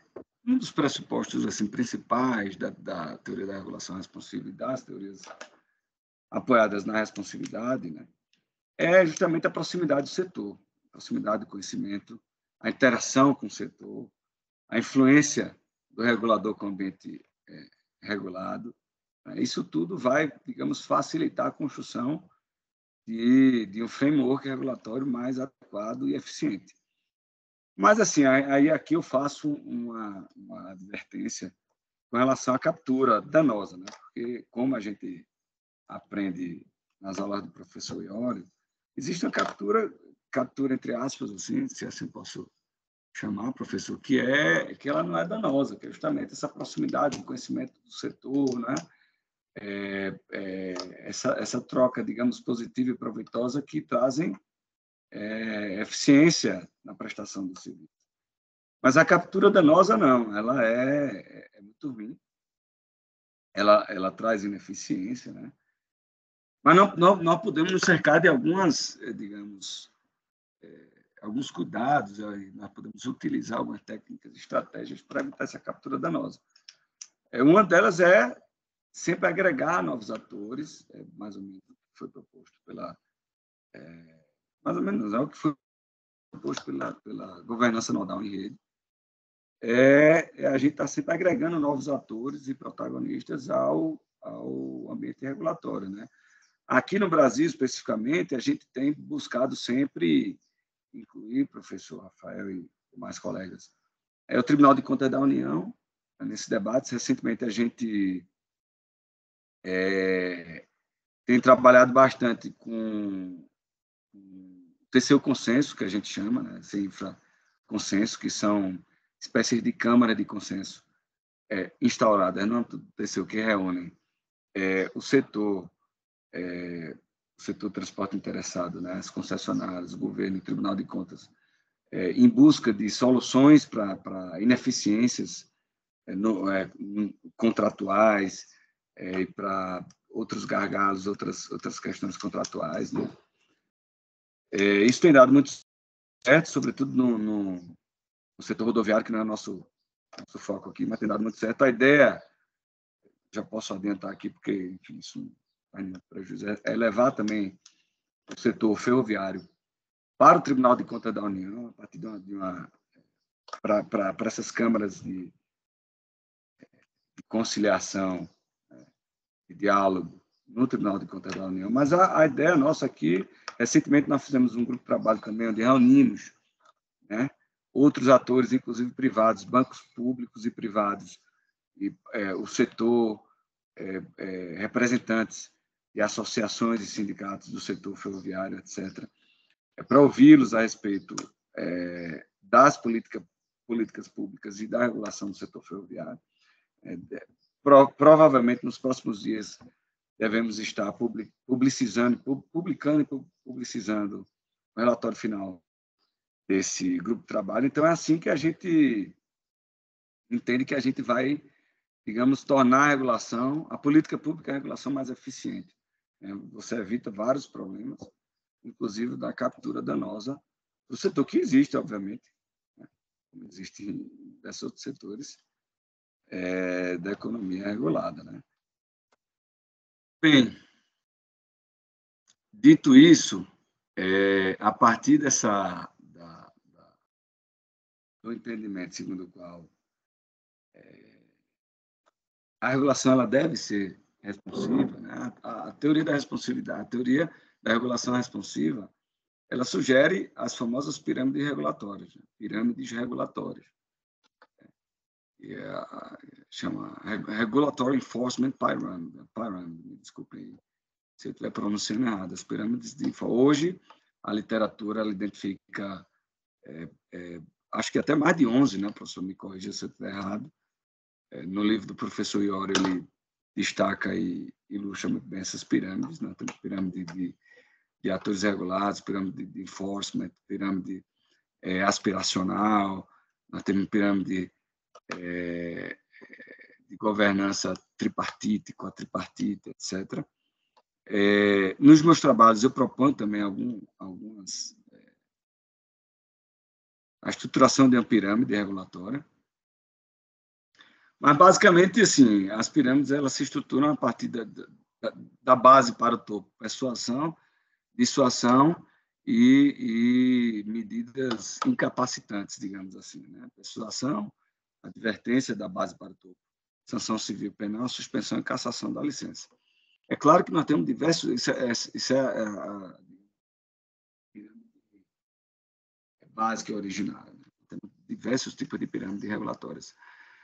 [SPEAKER 1] um dos pressupostos assim, principais da, da teoria da regulação responsiva e das teorias apoiadas na responsividade, né, é justamente a proximidade do setor, a proximidade do conhecimento, a interação com o setor, a influência do regulador com o ambiente é, regulado. Né, isso tudo vai, digamos, facilitar a construção de, de um framework regulatório mais adequado e eficiente. Mas, assim, aí aqui eu faço uma, uma advertência com relação à captura danosa, né? Porque, como a gente aprende nas aulas do professor Iório, existe uma captura, captura entre aspas, assim, se assim posso chamar, professor, que é que ela não é danosa, que é justamente essa proximidade do conhecimento do setor, né? É, é, essa, essa troca, digamos, positiva e proveitosa que trazem é, eficiência na prestação do serviço. Mas a captura danosa, não, ela é, é muito ruim, ela, ela traz ineficiência, né? Mas não, não, nós podemos nos cercar de algumas, digamos, é, alguns cuidados, nós podemos utilizar algumas técnicas, estratégias para evitar essa captura danosa. É, uma delas é sempre agregar novos atores, é mais ou menos o que foi proposto pela... É, mais ou menos é o que foi proposto pela, pela governança nodal em rede, é, é a gente está sempre agregando novos atores e protagonistas ao, ao ambiente regulatório, né? Aqui no Brasil, especificamente, a gente tem buscado sempre incluir, professor Rafael e mais colegas, é o Tribunal de Contas da União, nesse debate. Recentemente, a gente é, tem trabalhado bastante com o terceiro consenso, que a gente chama, né? Esse infraconsenso, que são espécies de câmara de consenso é, instauradas no âmbito do T C U, que reúnem é, o setor, é, o setor de transporte interessado, né, as concessionárias, o governo e o Tribunal de Contas, é, em busca de soluções para ineficiências é, no, é, contratuais é, e para outros gargalos, outras, outras questões contratuais. Né? É, isso tem dado muito certo, sobretudo no, no, no setor rodoviário, que não é nosso, nosso foco aqui, mas tem dado muito certo. A ideia, já posso adiantar aqui, porque, enfim, isso não faz nenhum prejuízo, é levar também o setor ferroviário para o Tribunal de Contas da União, a partir de uma... De uma para essas câmaras de, de conciliação, né, de diálogo no Tribunal de Contas da União. Mas a, a ideia nossa aqui, recentemente nós fizemos um grupo de trabalho também, onde reunimos, né, outros atores, inclusive privados, bancos públicos e privados, e, é, o setor, é, é, representantes de associações e sindicatos do setor ferroviário, etcétera, é, para ouvi-los a respeito é, das política, políticas públicas e da regulação do setor ferroviário. É, pro, provavelmente, nos próximos dias, devemos estar publicizando, publicando e publicizando o relatório final desse grupo de trabalho. Então, é assim que a gente entende que a gente vai, digamos, tornar a regulação, a política pública, a regulação mais eficiente. Você evita vários problemas, inclusive da captura danosa do setor, que existe, obviamente, né? Como existe em desses outros setores é, da economia regulada. Né? Bem, dito isso, é, a partir dessa, da, da, do entendimento segundo o qual é, a regulação ela deve ser responsiva, né? a, a teoria da responsividade, a teoria da regulação responsiva, ela sugere as famosas pirâmides regulatórias, né? pirâmides regulatórias. E é a, chama Regulatory Enforcement Pyramid, pyramid me desculpem se eu estiver pronunciando errado, as pirâmides de... Hoje, a literatura ela identifica, é, é, acho que até mais de onze, né, professor, me corrija se eu estiver errado. É, no livro do professor Iório, ele destaca e ilustra muito bem essas pirâmides, né? Tem pirâmide de, de atores regulados, pirâmide de enforcement, pirâmide é, aspiracional, nós temos pirâmide é, de governança tripartite, quatripartite, etcétera. É, nos meus trabalhos, eu proponho também algum, algumas... É, a estruturação de uma pirâmide regulatória, Mas, basicamente, assim, as pirâmides elas se estruturam a partir da, da, da base para o topo. Persuasão, dissuasão e, e medidas incapacitantes, digamos assim. Né? Persuasão, advertência da base para o topo. Sanção civil penal, suspensão e cassação da licença. É claro que nós temos diversos... Isso é, isso é a, a pirâmide básica e originária. Né? Temos diversos tipos de pirâmides regulatórias.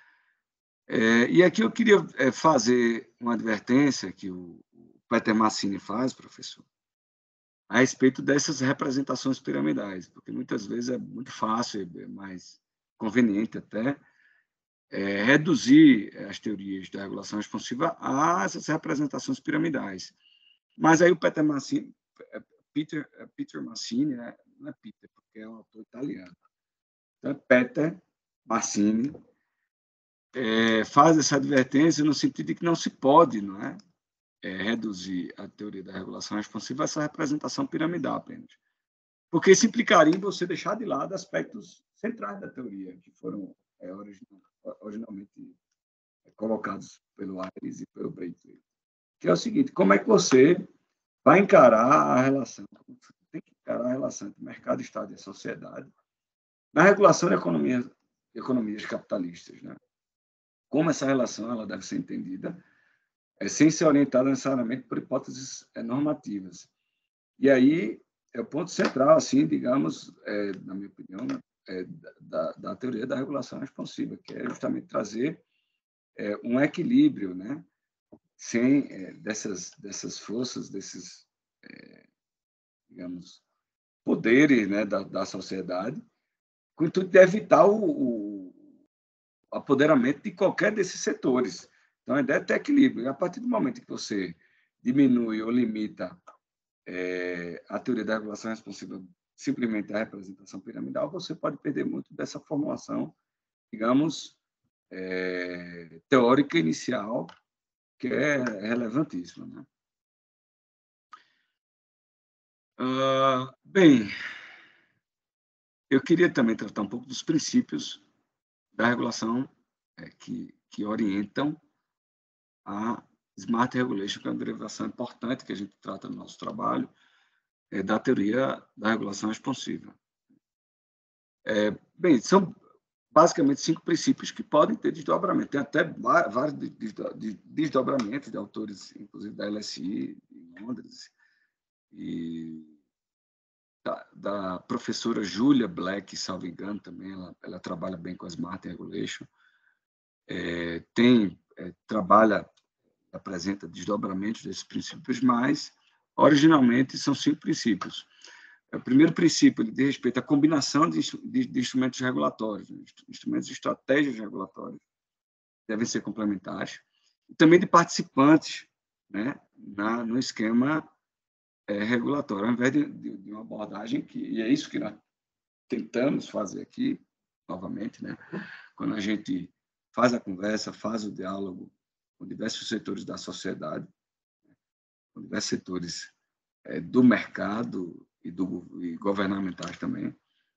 [SPEAKER 1] É, e aqui eu queria é, fazer uma advertência que o, o Peter Massini faz, professor, a respeito dessas representações piramidais, porque muitas vezes é muito fácil, é mais conveniente até, é, reduzir as teorias da regulação responsiva a essas representações piramidais. Mas aí o Peter Massini, Peter, Peter Massini, né? Não é Peter, porque é um autor italiano, então é Peter Massini, É, faz essa advertência no sentido de que não se pode, não é, é, reduzir a teoria da regulação responsiva a essa representação piramidal apenas. Porque isso implicaria em você deixar de lado aspectos centrais da teoria, que foram é, original, originalmente colocados pelo Aires e pelo Braithwaite. Que é o seguinte, como é que você vai encarar a relação, tem que encarar a relação entre mercado, Estado e sociedade na regulação de economia, de economias capitalistas, né? Como essa relação ela deve ser entendida, é, sem ser orientada necessariamente por hipóteses é, normativas. E aí é o ponto central, assim, digamos, é, na minha opinião, é, da, da teoria da regulação responsiva, que é justamente trazer é, um equilíbrio, né, sem é, dessas dessas forças, desses, é, digamos, poderes, né, da, da sociedade, com o intuito de evitar o, o apoderamento de qualquer desses setores. Então, a ideia é ter equilíbrio. E a partir do momento que você diminui ou limita é, a teoria da regulação responsiva simplesmente à representação piramidal, você pode perder muito dessa formulação, digamos, é, teórica inicial, que é relevantíssima. Né? Uh, bem, eu queria também tratar um pouco dos princípios da regulação é, que, que orientam a Smart Regulation, que é uma derivação importante que a gente trata no nosso trabalho, é, da teoria da regulação responsiva. É, bem, são basicamente cinco princípios que podem ter desdobramento. Tem até vários desdobramentos de autores, inclusive da L S I, em Londres, e da, da professora Julia Black, salvo engano, também, ela, ela trabalha bem com a Smart Regulation. É, tem, é, trabalha, apresenta desdobramentos desses princípios, mas, originalmente, são cinco princípios. O primeiro princípio ele diz respeito à combinação de, de, de instrumentos regulatórios, né? Instrumentos e estratégias regulatórias devem ser complementares, e também de participantes, né, na, no esquema é, regulatório, ao invés de, de, de uma abordagem que, e é isso que nós tentamos fazer aqui, novamente, né, quando a gente faz a conversa, faz o diálogo com diversos setores da sociedade, com diversos setores é, do mercado e, do, e governamentais também.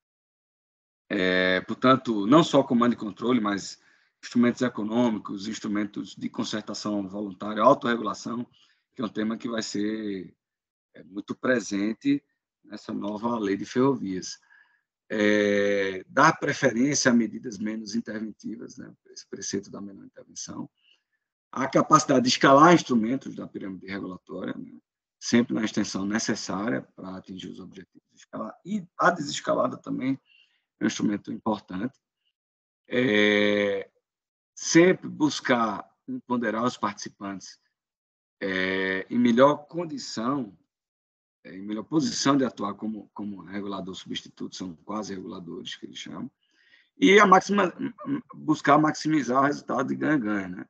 [SPEAKER 1] É, portanto, não só comando e controle, mas instrumentos econômicos, instrumentos de concertação voluntária, autorregulação, que é um tema que vai ser é, muito presente nessa nova lei de ferrovias. É, dar preferência a medidas menos interventivas, né, esse preceito da menor intervenção, a capacidade de escalar instrumentos da pirâmide regulatória, né, sempre na extensão necessária para atingir os objetivos de escalar, e a desescalada também é um instrumento importante. É, sempre buscar ponderar os participantes é, em melhor condição, é, em melhor posição de atuar como, como regulador substituto, são quase reguladores que eles chamam, e a máxima, buscar maximizar o resultado de ganha-ganha. Né?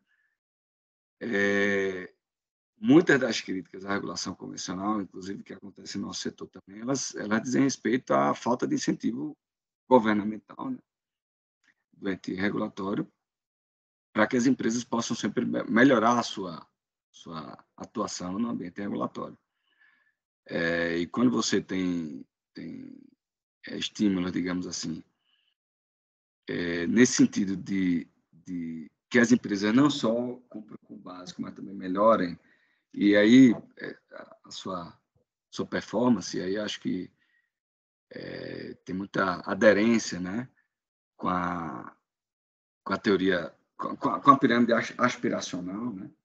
[SPEAKER 1] É, muitas das críticas à regulação convencional, inclusive que acontece no nosso setor também, elas, elas dizem respeito à falta de incentivo governamental, né, do ente regulatório, para que as empresas possam sempre melhorar a sua, sua atuação no ambiente regulatório. É, e quando você tem, tem é, estímulos, digamos assim, é, nesse sentido de, de que as empresas não só cumprem com o básico, mas também melhorem, e aí a sua, sua performance, aí acho que é, tem muita aderência, né, com a, com a teoria, com a, com a pirâmide aspiracional, né,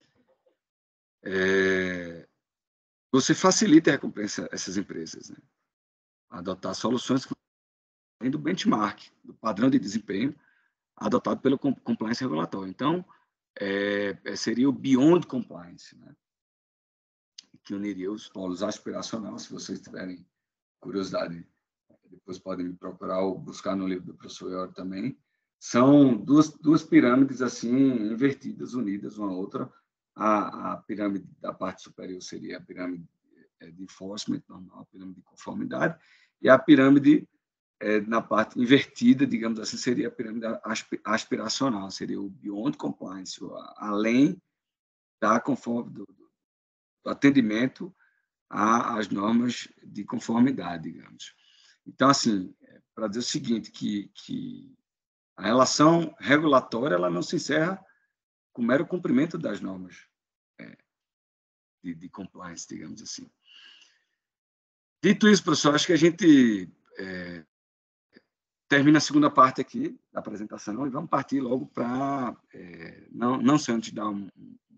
[SPEAKER 1] é, você facilita a recompensa a essas empresas, né, a adotar soluções que vêm do benchmark, do padrão de desempenho adotado pelo compliance regulatório. Então, é, seria o beyond compliance, né, que uniria os polos aspiracional. Se vocês tiverem curiosidade, depois podem me procurar ou buscar no livro do professor Iori também. São duas, duas pirâmides assim invertidas, unidas uma à outra. A, a pirâmide da parte superior seria a pirâmide de enforcement normal, a pirâmide de conformidade, e a pirâmide é, na parte invertida, digamos assim, seria a pirâmide aspiracional, seria o beyond compliance, além da conform, do, do atendimento às normas de conformidade, digamos. Então, assim, para dizer o seguinte, que, que a relação regulatória ela não se encerra com o mero cumprimento das normas é, de, de compliance, digamos assim. Dito isso, professor, acho que a gente é, termina a segunda parte aqui da apresentação e vamos partir logo para, é, não, não sei antes de dar um,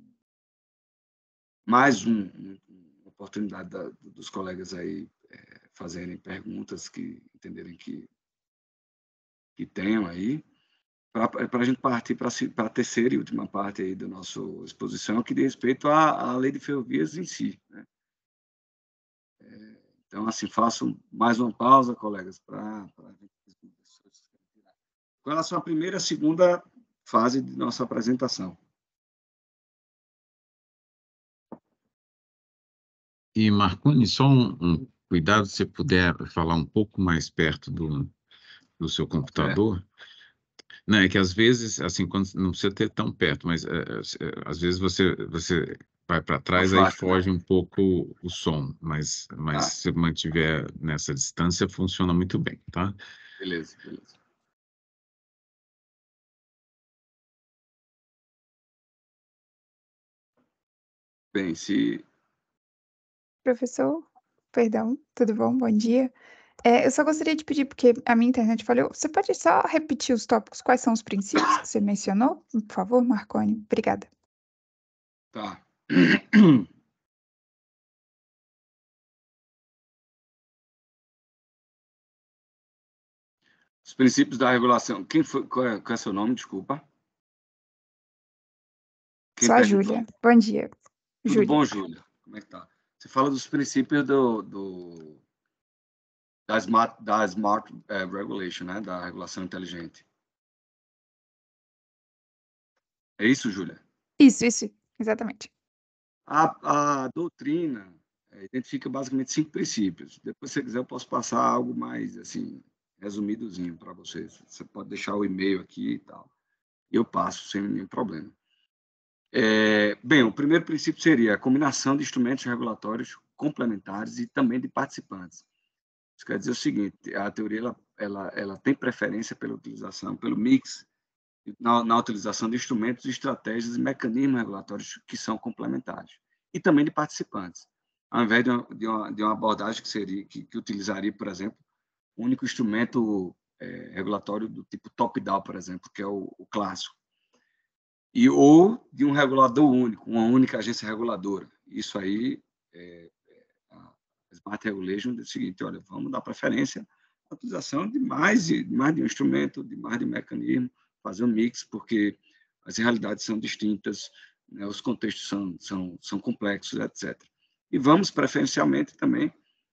[SPEAKER 1] mais um, um, uma oportunidade da, dos colegas aí é, fazerem perguntas que entenderem que, que tenham aí, para a gente partir para a terceira e última parte aí da nossa exposição, que diz respeito à, à lei de ferrovias em si, né? É, então, assim, faço mais uma pausa, colegas, para... Com relação à primeira e segunda fase de nossa apresentação.
[SPEAKER 2] E, Marconi, só um, um cuidado, se você puder falar um pouco mais perto do, do seu computador. É. Não, é que às vezes, assim, quando, não precisa ter tão perto, mas é, é, às vezes você, você vai para trás, aí foge um pouco o som, mas, mas ah. se mantiver nessa distância, funciona muito bem, tá?
[SPEAKER 1] Beleza, beleza. Bem, se...
[SPEAKER 4] Professor, perdão, tudo bom? Bom dia. É, eu só gostaria de pedir, porque a minha internet falhou, você pode só repetir os tópicos, quais são os princípios que você mencionou? Por favor, Marconi. Obrigada.
[SPEAKER 1] Tá. Os princípios da regulação. Quem foi, qual é, qual é seu nome? Desculpa.
[SPEAKER 4] Quem Sou a Júlia. Bom dia.
[SPEAKER 1] Tudo Júlia. Bom, Júlia? Como é que tá? Você fala dos princípios do, do, da Smart, da smart uh, Regulation, né? Da regulação inteligente. É isso, Júlia?
[SPEAKER 4] Isso, isso. Exatamente.
[SPEAKER 1] A, a doutrina é, identifica basicamente cinco princípios. Depois, se você quiser, eu posso passar algo mais, assim, resumidozinho para vocês. Você pode deixar o e-mail aqui e tal. Eu passo sem nenhum problema. É, bem, o primeiro princípio seria a combinação de instrumentos regulatórios complementares e também de participantes. Isso quer dizer o seguinte, a teoria ela, ela, ela tem preferência pela utilização, pelo mix, na, na utilização de instrumentos, estratégias e mecanismos regulatórios que são complementares. E também de participantes, ao invés de uma, de uma, de uma abordagem que, seria, que, que utilizaria, por exemplo, um único instrumento é, regulatório do tipo top-down, por exemplo, que é o, o clássico. E, ou de um regulador único, uma única agência reguladora. Isso aí, é, é, a Smart Regulation diz o seguinte, olha, vamos dar preferência à utilização de mais de, mais de um instrumento, de mais de um mecanismo, fazer um mix, porque as realidades são distintas, né, os contextos são, são, são complexos, etcétera. E vamos, preferencialmente, também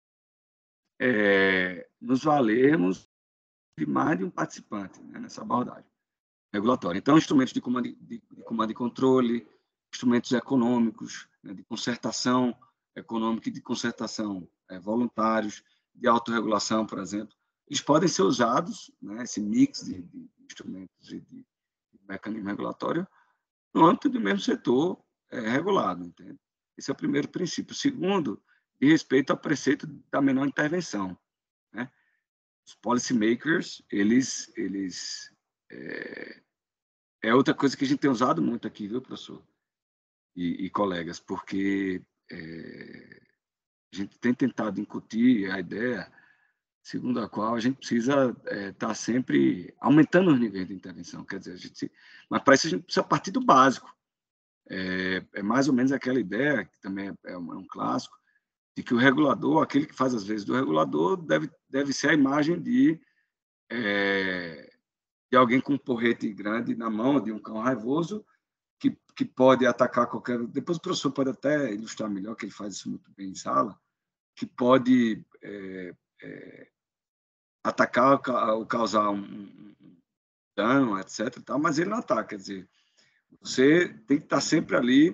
[SPEAKER 1] é, nos valermos de mais de um participante, né, nessa abordagem regulatória. Então, instrumentos de comando, de, de comando e controle, instrumentos econômicos, né, de concertação econômica e de concertação é, voluntários, de autorregulação, por exemplo, eles podem ser usados, né, esse mix de, de instrumentos e de, de mecanismo regulatório, no âmbito do mesmo setor é, regulado. Entende? Esse é o primeiro princípio. O segundo, de respeito ao preceito da menor intervenção. Né? Os policymakers, eles, eles é, é outra coisa que a gente tem usado muito aqui, viu, professor? E, e colegas, porque é, a gente tem tentado incutir a ideia segundo a qual a gente precisa estar é, tá sempre aumentando os níveis de intervenção. Quer dizer, a gente, mas para isso a gente precisa partir do básico. É, é mais ou menos aquela ideia, que também é, é, um, é um clássico, de que o regulador, aquele que faz as vezes do regulador, deve, deve ser a imagem de, é, de alguém com um porrete grande na mão, de um cão raivoso, que, que pode atacar qualquer... Depois o professor pode até ilustrar melhor, que ele faz isso muito bem em sala, que pode é, é, atacar ou causar um, um dano, etcétera, tal, mas ele não ataca. Quer dizer, você tem que estar sempre ali,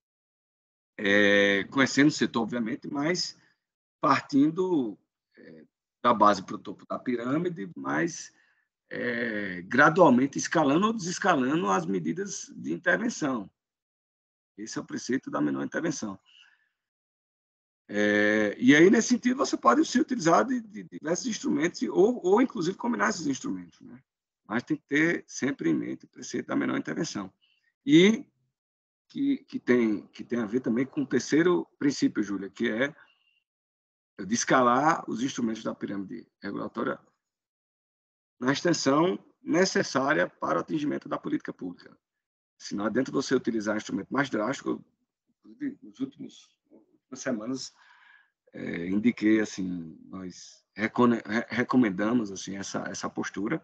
[SPEAKER 1] é, conhecendo o setor, obviamente, mas partindo é, da base para o topo da pirâmide, mas é, gradualmente escalando ou desescalando as medidas de intervenção. Esse é o preceito da menor intervenção. É, e aí, nesse sentido, você pode se utilizar de, de diversos instrumentos, ou, ou, inclusive, combinar esses instrumentos, né? Mas tem que ter sempre em mente o preceito da menor intervenção. E que, que, tem, que tem a ver também com o terceiro princípio, Júlia, que é de escalar os instrumentos da pirâmide regulatória na extensão necessária para o atingimento da política pública. Se não adianta você utilizar instrumento mais drástico, nos últimos últimas semanas é, indiquei assim, nós recomendamos assim essa essa postura.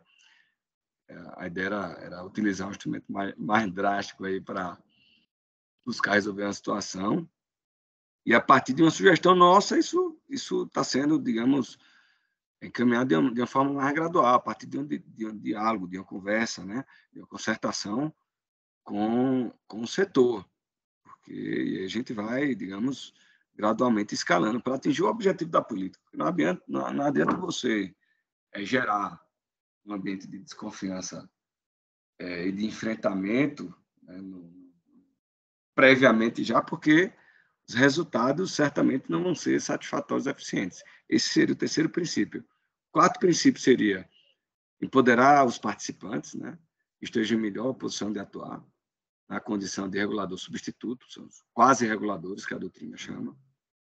[SPEAKER 1] A ideia era, era utilizar um instrumento mais, mais drástico aí para buscar resolver uma situação. E a partir de uma sugestão nossa, isso isso está sendo, digamos, encaminhado de uma, de uma forma mais gradual, a partir de um, de, de um diálogo, de uma conversa, né, de uma concertação com, com o setor, porque a gente vai, digamos, gradualmente escalando para atingir o objetivo da política. Não adianta, não, não adianta você é, gerar um ambiente de desconfiança é, e de enfrentamento, né, no, previamente já, porque os resultados certamente não vão ser satisfatórios e eficientes. Esse seria o terceiro princípio. O quarto princípio seria empoderar os participantes, né, estejam em melhor posição de atuar, na condição de regulador substituto, são os quase reguladores, que a doutrina chama.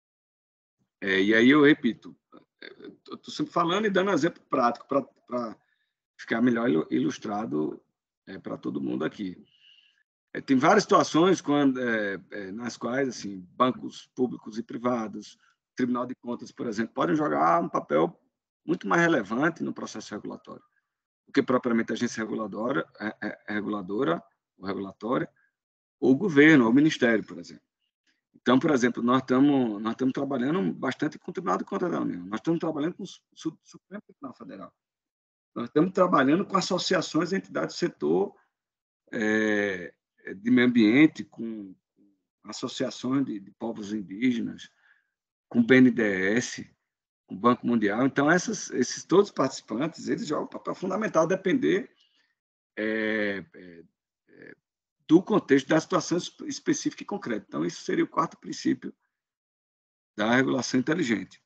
[SPEAKER 1] É, e aí eu repito, estou sempre falando e dando exemplo prático para ficar melhor ilustrado é, para todo mundo aqui. É, tem várias situações quando, é, é, nas quais assim, bancos públicos e privados, Tribunal de Contas, por exemplo, podem jogar um papel muito mais relevante no processo regulatório do que propriamente a agência reguladora, é, é, reguladora ou regulatória, ou o governo, ou o ministério, por exemplo. Então, por exemplo, nós estamos nós estamos trabalhando bastante com o Tribunal de Contas da União, nós estamos trabalhando com o Supremo Tribunal Federal, nós estamos trabalhando com associações e entidades do setor é, de meio ambiente, com associações de, de povos indígenas, com o B N D E S, com o Banco Mundial. Então, essas, esses todos os participantes, eles jogam um papel fundamental, a depender é, é, é, do contexto da situação específica e concreta. Então, isso seria o quarto princípio da regulação inteligente.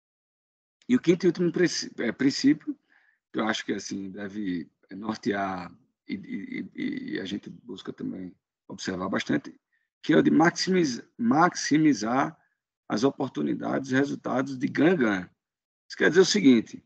[SPEAKER 1] E o quinto e último princípio, que eu acho que assim deve nortear e, e, e a gente busca também observar bastante, que é o de maximizar, maximizar as oportunidades e resultados de ganha-ganha. Isso quer dizer o seguinte,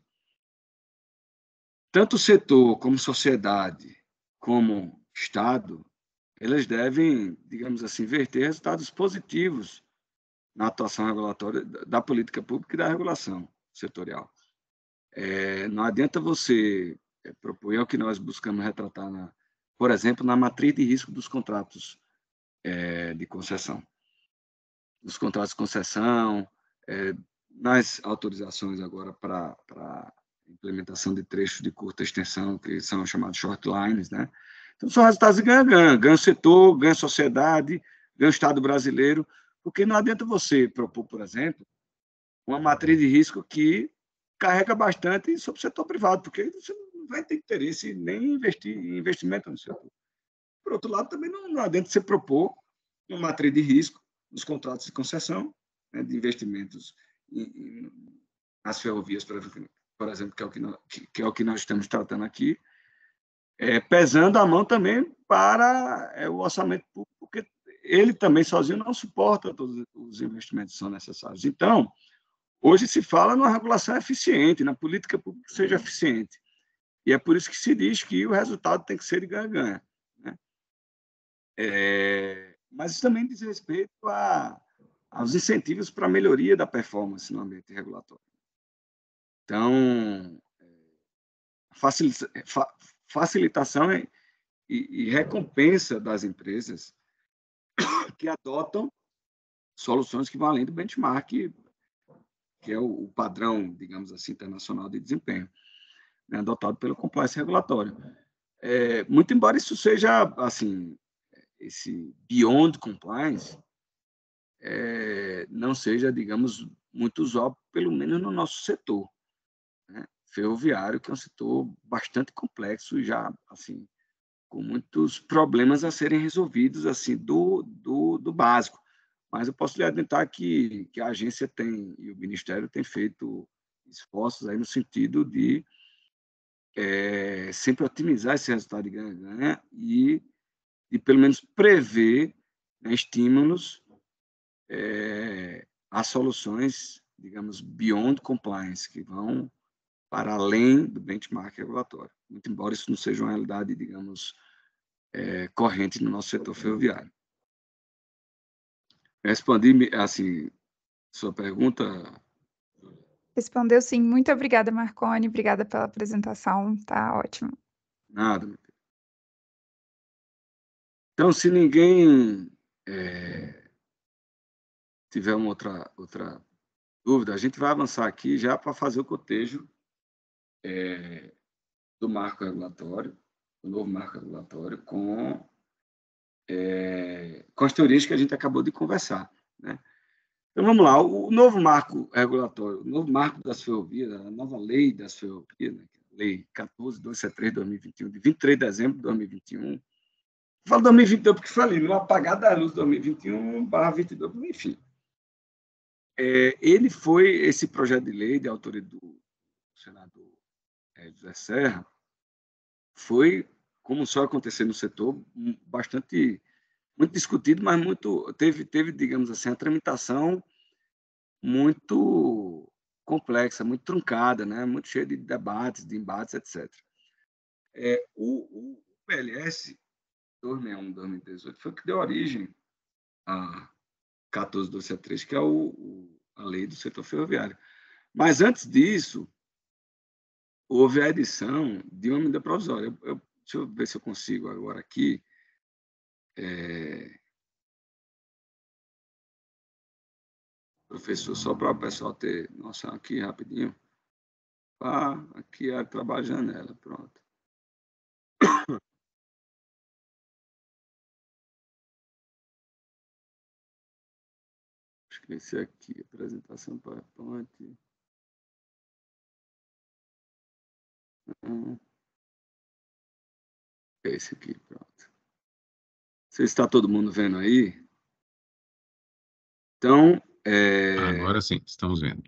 [SPEAKER 1] tanto o setor como sociedade, como Estado, eles devem, digamos assim, verter resultados positivos na atuação regulatória da política pública e da regulação setorial. É, não adianta você é, propor, é o que nós buscamos retratar, na, por exemplo, na matriz de risco dos contratos é, de concessão. Dos contratos de concessão, é, nas autorizações agora para implementação de trechos de curta extensão, que são chamados short lines, né? Então, são resultados de ganha-ganha, ganha o setor, ganha a sociedade, ganha o Estado brasileiro, porque não adianta você propor, por exemplo, uma matriz de risco que carrega bastante sobre o setor privado, porque você não vai ter interesse nem em investir em investimento no setor. Por outro lado, também não, não adianta você propor uma matriz de risco nos contratos de concessão, né, de investimentos em, em, nas ferrovias, por exemplo, que é, o que, nós, que, que é o que nós estamos tratando aqui, é, pesando a mão também para é, o orçamento público, porque ele também sozinho não suporta todos os investimentos que são necessários. Então, hoje se fala numa regulação eficiente, na política pública que seja eficiente. E é por isso que se diz que o resultado tem que ser de ganha-ganha, né? É, mas isso também diz respeito a, aos incentivos para a melhoria da performance no ambiente regulatório. Então, facilita, facilitação e, e recompensa das empresas que adotam soluções que vão além do benchmark, que é o, o padrão, digamos assim, internacional de desempenho, né, adotado pelo compliance regulatório. É, muito embora isso seja, assim, esse beyond compliance, é, não seja, digamos, muito usual, pelo menos no nosso setor, né, ferroviário, que é um setor bastante complexo e já, assim, com muitos problemas a serem resolvidos, assim, do, do, do básico. Mas eu posso lhe adiantar que, que a agência tem, e o Ministério tem feito esforços aí no sentido de é, sempre otimizar esse resultado de ganha-ganha e, e, pelo menos, prever, né, estímulos é, a soluções, digamos, beyond compliance, que vão para além do benchmark regulatório. Muito embora isso não seja uma realidade, digamos, é, corrente no nosso setor ferroviário. Respondi, assim, sua pergunta?
[SPEAKER 4] Respondeu sim. Muito obrigada, Marconi. Obrigada pela apresentação. Tá ótimo.
[SPEAKER 1] Nada. Então, se ninguém é, tiver uma outra, outra dúvida, a gente vai avançar aqui já para fazer o cotejo é, do marco regulatório, do novo marco regulatório, com, é, com as teorias que a gente acabou de conversar, né? Então, vamos lá. O novo marco regulatório, o novo marco das ferrovias, a nova lei das ferrovias, né? Lei quatorze mil duzentos e setenta e três de dois mil e vinte e um, de vinte e três de dezembro de dois mil e vinte e um. Falo dois mil e vinte e dois porque falei, no apagar da luz de dois mil e vinte e um barra vinte e dois, enfim. É, ele foi, esse projeto de lei de autoria do senador é, José Serra, foi, como só acontecer no setor, bastante, muito discutido, mas muito, teve, teve, digamos assim, a tramitação muito complexa, muito truncada, né? Muito cheia de debates, de embates, etcétera. É, o, o P L S duzentos e sessenta e um de dois mil e dezoito foi o que deu origem a quatorze mil duzentos e setenta e três, que é o, o, a lei do setor ferroviário. Mas, antes disso, houve a edição de uma medida provisória. Eu, eu, deixa eu ver se eu consigo agora aqui. É, professor, só para o pessoal ter noção aqui, rapidinho. Ah, aqui é trabalho janela, pronto. Esqueci aqui, apresentação PowerPoint. Esse aqui, pronto. Você está todo mundo vendo aí? Então, é...
[SPEAKER 2] Agora sim, estamos vendo.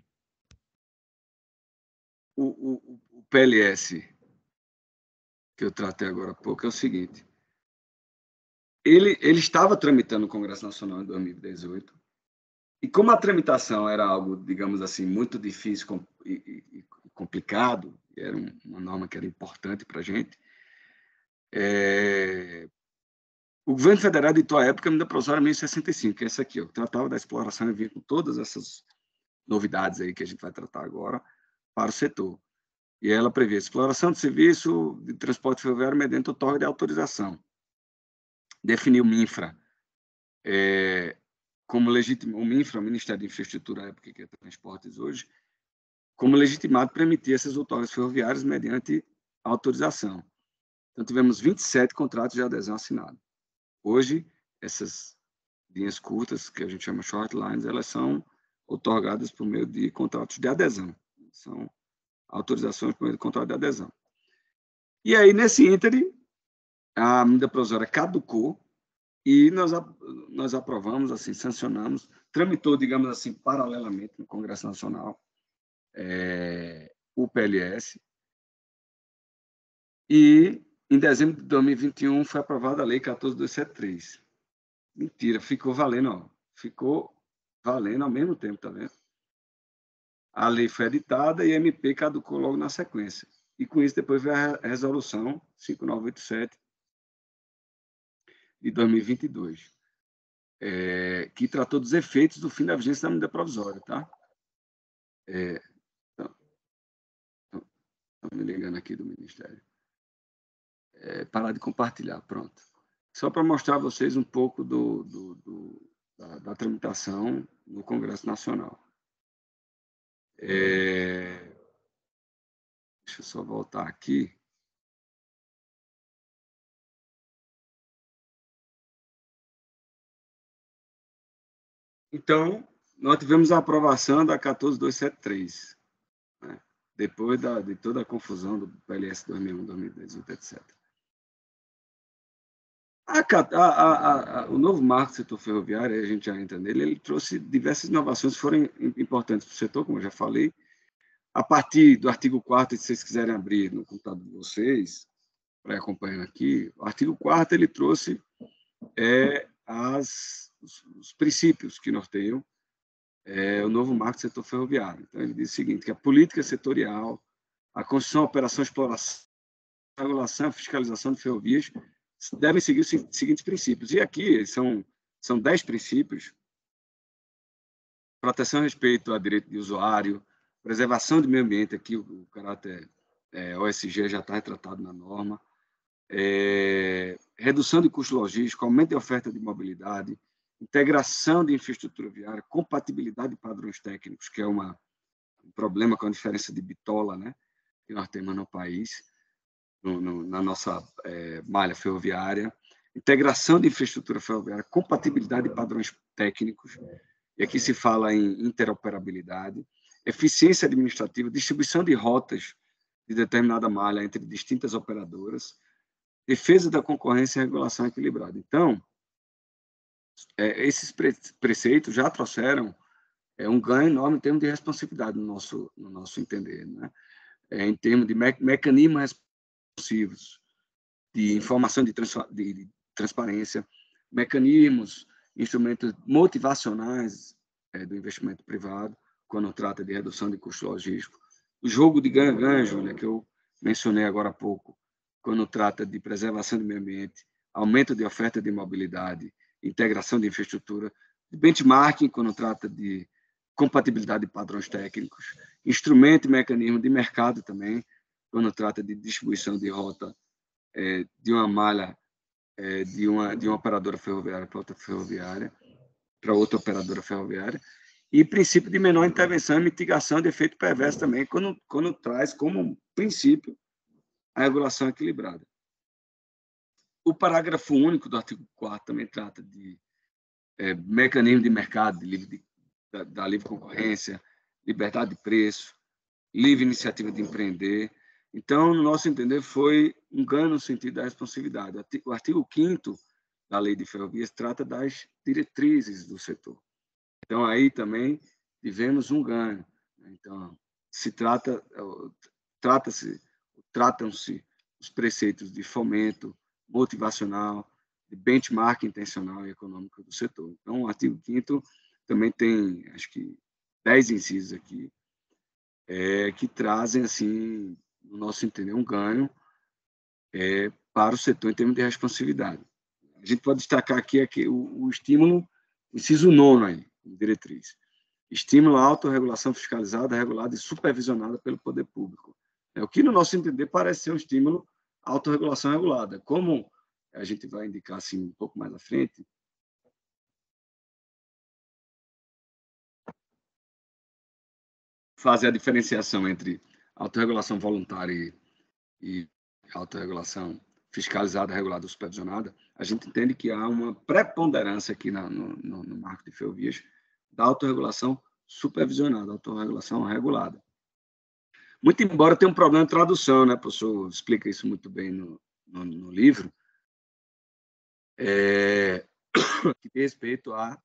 [SPEAKER 1] O, o, o P L S que eu tratei agora há pouco é o seguinte. Ele, ele estava tramitando no Congresso Nacional em dois mil e dezoito, e como a tramitação era algo, digamos assim, muito difícil e, e, e complicado, era uma norma que era importante para a gente, é... o governo federal editou à época a medida provisória mil e sessenta e cinco, que é essa aqui, ó, que tratava da exploração e vinha com todas essas novidades aí que a gente vai tratar agora para o setor. E ela prevê exploração de serviço de transporte ferroviário mediante outorga de autorização. Definiu o MINFRA é, como legítimo, o MINFRA, o Ministério de Infraestrutura, à época que é Transportes hoje, como legitimado para emitir essas outorgas ferroviárias mediante autorização. Então, tivemos vinte e sete contratos de adesão assinados. Hoje, essas linhas curtas, que a gente chama short lines, elas são outorgadas por meio de contratos de adesão. São autorizações por meio de contrato de adesão. E aí, nesse ínterim, a medida provisória caducou e nós, nós aprovamos, assim, sancionamos, tramitou, digamos assim, paralelamente no Congresso Nacional, é, o P L S, e em dezembro de dois mil e vinte e um, foi aprovada a Lei quatorze mil duzentos e setenta e três. Mentira, ficou valendo, ó. Ficou valendo ao mesmo tempo, tá vendo? A lei foi editada e a M P caducou logo na sequência. E com isso, depois veio a resolução cinco mil novecentos e oitenta e sete de dois mil e vinte e dois, é, que tratou dos efeitos do fim da vigência da medida provisória, tá? É, Estão me ligando aqui do Ministério. É, parar de compartilhar, pronto. Só para mostrar a vocês um pouco do, do, do, da, da tramitação no Congresso Nacional. É, deixa eu só voltar aqui. Então, nós tivemos a aprovação da quatorze mil duzentos e setenta e três, né? Depois da, de toda a confusão do P L S dois mil e um, dois mil e dezoito, etcétera. A, a, a, o novo marco do setor ferroviário, a gente já entra nele, ele trouxe diversas inovações que foram importantes para o setor, como eu já falei. A partir do artigo quarto, se vocês quiserem abrir no computador de vocês, para ir acompanhando aqui, o artigo quarto ele trouxe é, as, os, os princípios que norteiam é, o novo marco do setor ferroviário. Então, ele diz o seguinte, que a política setorial, a construção, operação, exploração, regulação e fiscalização de ferrovias devem seguir os seguintes princípios. E aqui são, são dez princípios: proteção e respeito ao direito de usuário, preservação do meio ambiente, aqui o, o caráter é, O S G já está retratado na norma, é, redução de custo logístico, aumento de oferta de mobilidade, integração de infraestrutura viária, compatibilidade de padrões técnicos, que é uma, um problema com a diferença de bitola, né, que nós temos no país, no, no, na nossa é, malha ferroviária, integração de infraestrutura ferroviária, compatibilidade de padrões técnicos, e aqui se fala em interoperabilidade, eficiência administrativa, distribuição de rotas de determinada malha entre distintas operadoras, defesa da concorrência e regulação equilibrada. Então, é, esses preceitos já trouxeram é, um ganho enorme em termos de responsabilidade no nosso, no nosso entender, né? É, em termos de me mecanismos responsivos, de informação de, trans de, de transparência, mecanismos, instrumentos motivacionais é, do investimento privado, quando trata de redução de custo logístico, o jogo de ganha-ganha, Júlia, que eu mencionei agora há pouco, quando trata de preservação do meio ambiente, aumento de oferta de mobilidade, integração de infraestrutura, de benchmarking, quando trata de compatibilidade de padrões técnicos, instrumento e mecanismo de mercado também, quando trata de distribuição de rota é, de uma malha é, de, uma, de uma operadora ferroviária para outra ferroviária, para outra operadora ferroviária, e princípio de menor intervenção e mitigação de efeito perverso também, quando, quando traz como princípio a regulação equilibrada. O parágrafo único do artigo quarto também trata de é, mecanismo de mercado, de livre de, da, da livre concorrência, liberdade de preço, livre iniciativa de empreender. Então, no nosso entender, foi um ganho no sentido da responsabilidade. O artigo quinto da Lei de Ferrovias trata das diretrizes do setor. Então, aí também tivemos um ganho. Então, se trata, trata-se, tratam-se os preceitos de fomento motivacional, de benchmark intencional e econômico do setor. Então, o artigo quinto também tem, acho que, dez incisos aqui, é, que trazem, assim, no nosso entender, um ganho é, para o setor em termos de responsabilidade. A gente pode destacar aqui, aqui o, o estímulo, inciso nono aí, diretriz. Estímulo à autorregulação fiscalizada, regulada e supervisionada pelo poder público. É, o que, no nosso entender, parece ser um estímulo à autorregulação regulada. Como a gente vai indicar assim, um pouco mais à frente, fazer a diferenciação entre autorregulação voluntária e, e autorregulação fiscalizada, regulada ou supervisionada, a gente entende que há uma preponderância aqui na, no, no, no marco de ferrovias da autorregulação supervisionada, autorregulação regulada. Muito embora tenha um problema de tradução, né, professor? Explica isso muito bem no, no, no livro, é, que diz respeito à,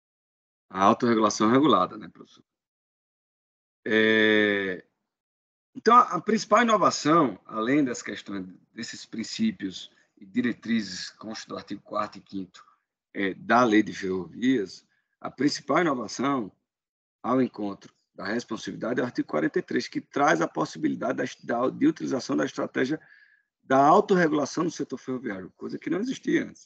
[SPEAKER 1] à autorregulação regulada, né, professor? É, Então, a, a principal inovação, além das questões desses princípios e diretrizes constam do artigo quarto e quinto é, da Lei de Ferrovias, a principal inovação ao encontro da responsabilidade é o artigo quarenta e três, que traz a possibilidade da, da, de utilização da estratégia da autorregulação no setor ferroviário, coisa que não existia antes.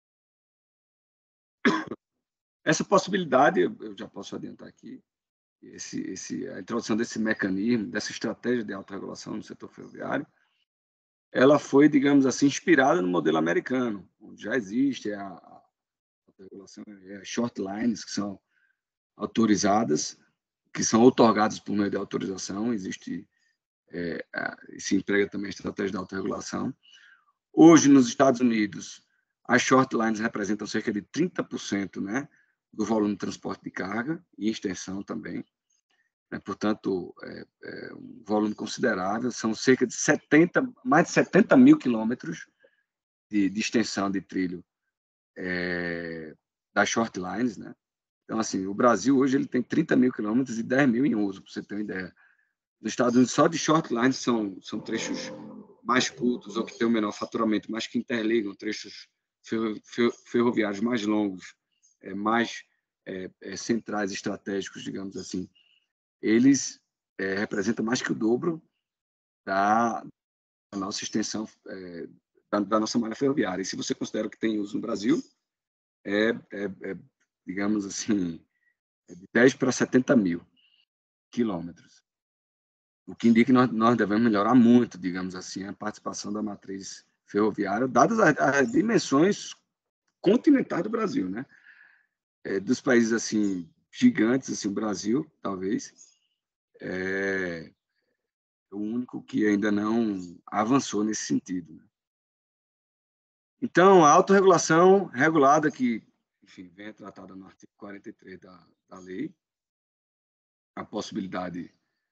[SPEAKER 1] Essa possibilidade, eu já posso adiantar aqui, esse, esse, a introdução desse mecanismo, dessa estratégia de autorregulação no setor ferroviário, ela foi, digamos assim, inspirada no modelo americano, onde já existe a, a autorregulação, é, short lines, que são autorizadas, que são otorgadas por meio de autorização, existe, é, se emprega também a estratégia de autorregulação. Hoje, nos Estados Unidos, as short lines representam cerca de trinta por cento, né, do volume de transporte de carga e extensão também. É, portanto, é, é um volume considerável, são cerca de setenta, mais de setenta mil quilômetros de, de extensão de trilho é, das short lines, né? Então, assim, o Brasil hoje ele tem trinta mil quilômetros e dez mil em uso, para você ter uma ideia. Nos Estados Unidos, só de short lines são, são trechos mais curtos ou que têm um menor faturamento, mas que interligam trechos ferro, ferro, ferroviários mais longos, é, mais é, é, centrais, estratégicos, digamos assim. Eles é, representam mais que o dobro da, da nossa extensão, é, da, da nossa malha ferroviária. E se você considera que tem uso no Brasil, é, é, é digamos assim, é de dez para setenta mil quilômetros. O que indica que nós, nós devemos melhorar muito, digamos assim, a participação da matriz ferroviária, dadas as, as dimensões continentais do Brasil, né? É, dos países assim gigantes, assim, o Brasil, talvez, é o único que ainda não avançou nesse sentido, né? Então, a autorregulação regulada, que, enfim, vem tratada no artigo quarenta e três da, da lei, a possibilidade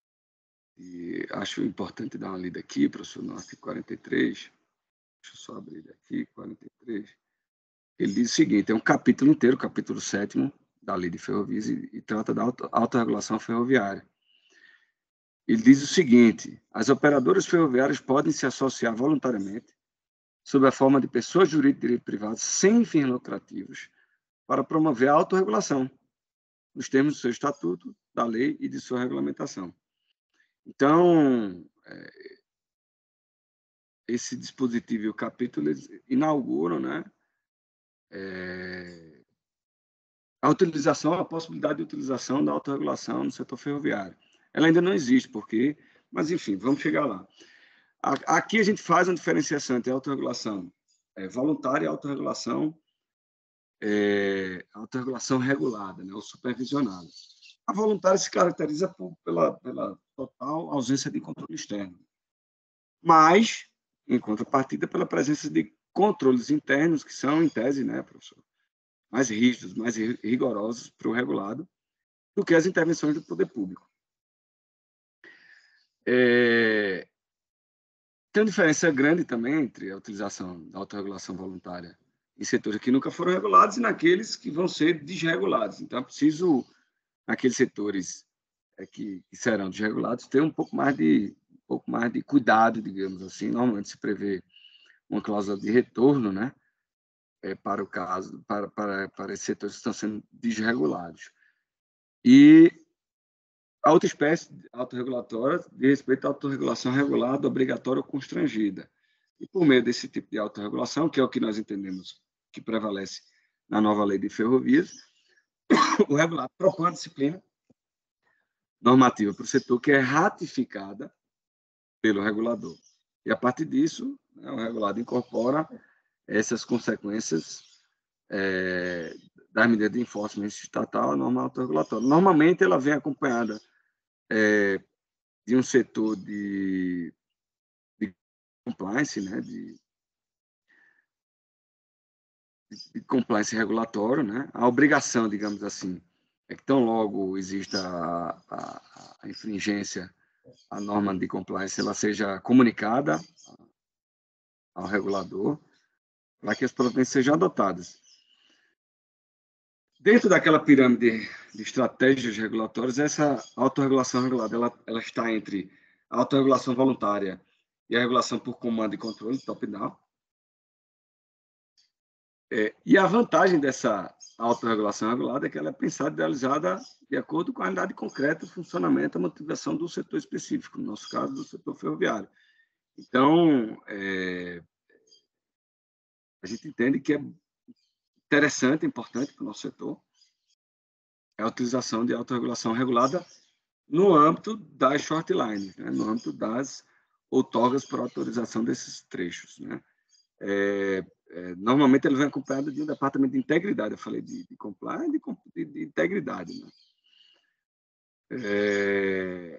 [SPEAKER 1] de, acho importante dar uma lida aqui, professor, no artigo quarenta e três, deixa eu só abrir aqui, quarenta e três, ele diz o seguinte, é um capítulo inteiro, capítulo sétimo da Lei de Ferrovias, e, e trata da auto, autorregulação ferroviária. Ele diz o seguinte, as operadoras ferroviárias podem se associar voluntariamente sob a forma de pessoas jurídicas de direito privado sem fins lucrativos para promover a autorregulação, nos termos do seu estatuto, da lei e de sua regulamentação. Então, é, esse dispositivo e o capítulo inauguram, né, é, a utilização, a possibilidade de utilização da autorregulação no setor ferroviário. Ela ainda não existe, porque, mas enfim, vamos chegar lá. Aqui a gente faz uma diferenciação entre a autorregulação é, voluntária e a autorregulação, é, autorregulação regulada, né, ou supervisionada. A voluntária se caracteriza por, pela, pela total ausência de controle externo, mas, em contrapartida, pela presença de controles internos, que são, em tese, né, professor, mais rígidos, mais rigorosos para o regulado, do que as intervenções do poder público. É, tem uma diferença grande também entre a utilização da autorregulação voluntária em setores que nunca foram regulados e naqueles que vão ser desregulados. Então, é preciso, naqueles setores é, que, que serão desregulados, ter um pouco mais de um pouco mais de cuidado, digamos assim. Normalmente se prevê uma cláusula de retorno, né, é, para o caso, para, para, para esses setores que estão sendo desregulados. E a outra espécie autorregulatória de respeito à autorregulação regulada, obrigatória ou constrangida. E por meio desse tipo de autorregulação, que é o que nós entendemos que prevalece na nova lei de ferrovias, o regulado propõe uma disciplina normativa para o setor que é ratificada pelo regulador. E, a partir disso, né, o regulado incorpora essas consequências é, das medidas de enforcement estatal à norma autorregulatória. Normalmente, ela vem acompanhada é, de um setor de, de compliance, né, de, de compliance regulatório, né, a obrigação, digamos assim, é que tão logo exista a, a, a infringência à norma de compliance, ela seja comunicada ao regulador para que as providências sejam adotadas. Dentro daquela pirâmide de estratégias regulatórias, essa autorregulação regulada ela, ela está entre a autorregulação voluntária e a regulação por comando e controle, top-down. É, e a vantagem dessa autorregulação regulada é que ela é pensada e realizada de acordo com a realidade concreta, o funcionamento, a motivação do setor específico, no nosso caso, do setor ferroviário. Então, é, a gente entende que é interessante, importante para o nosso setor, a utilização de autorregulação regulada no âmbito das short lines, né? No âmbito das outorgas por autorização desses trechos, né? É, é, normalmente ele vem acompanhado de um departamento de integridade, eu falei de, de compliance, de, de, de integridade, né? É...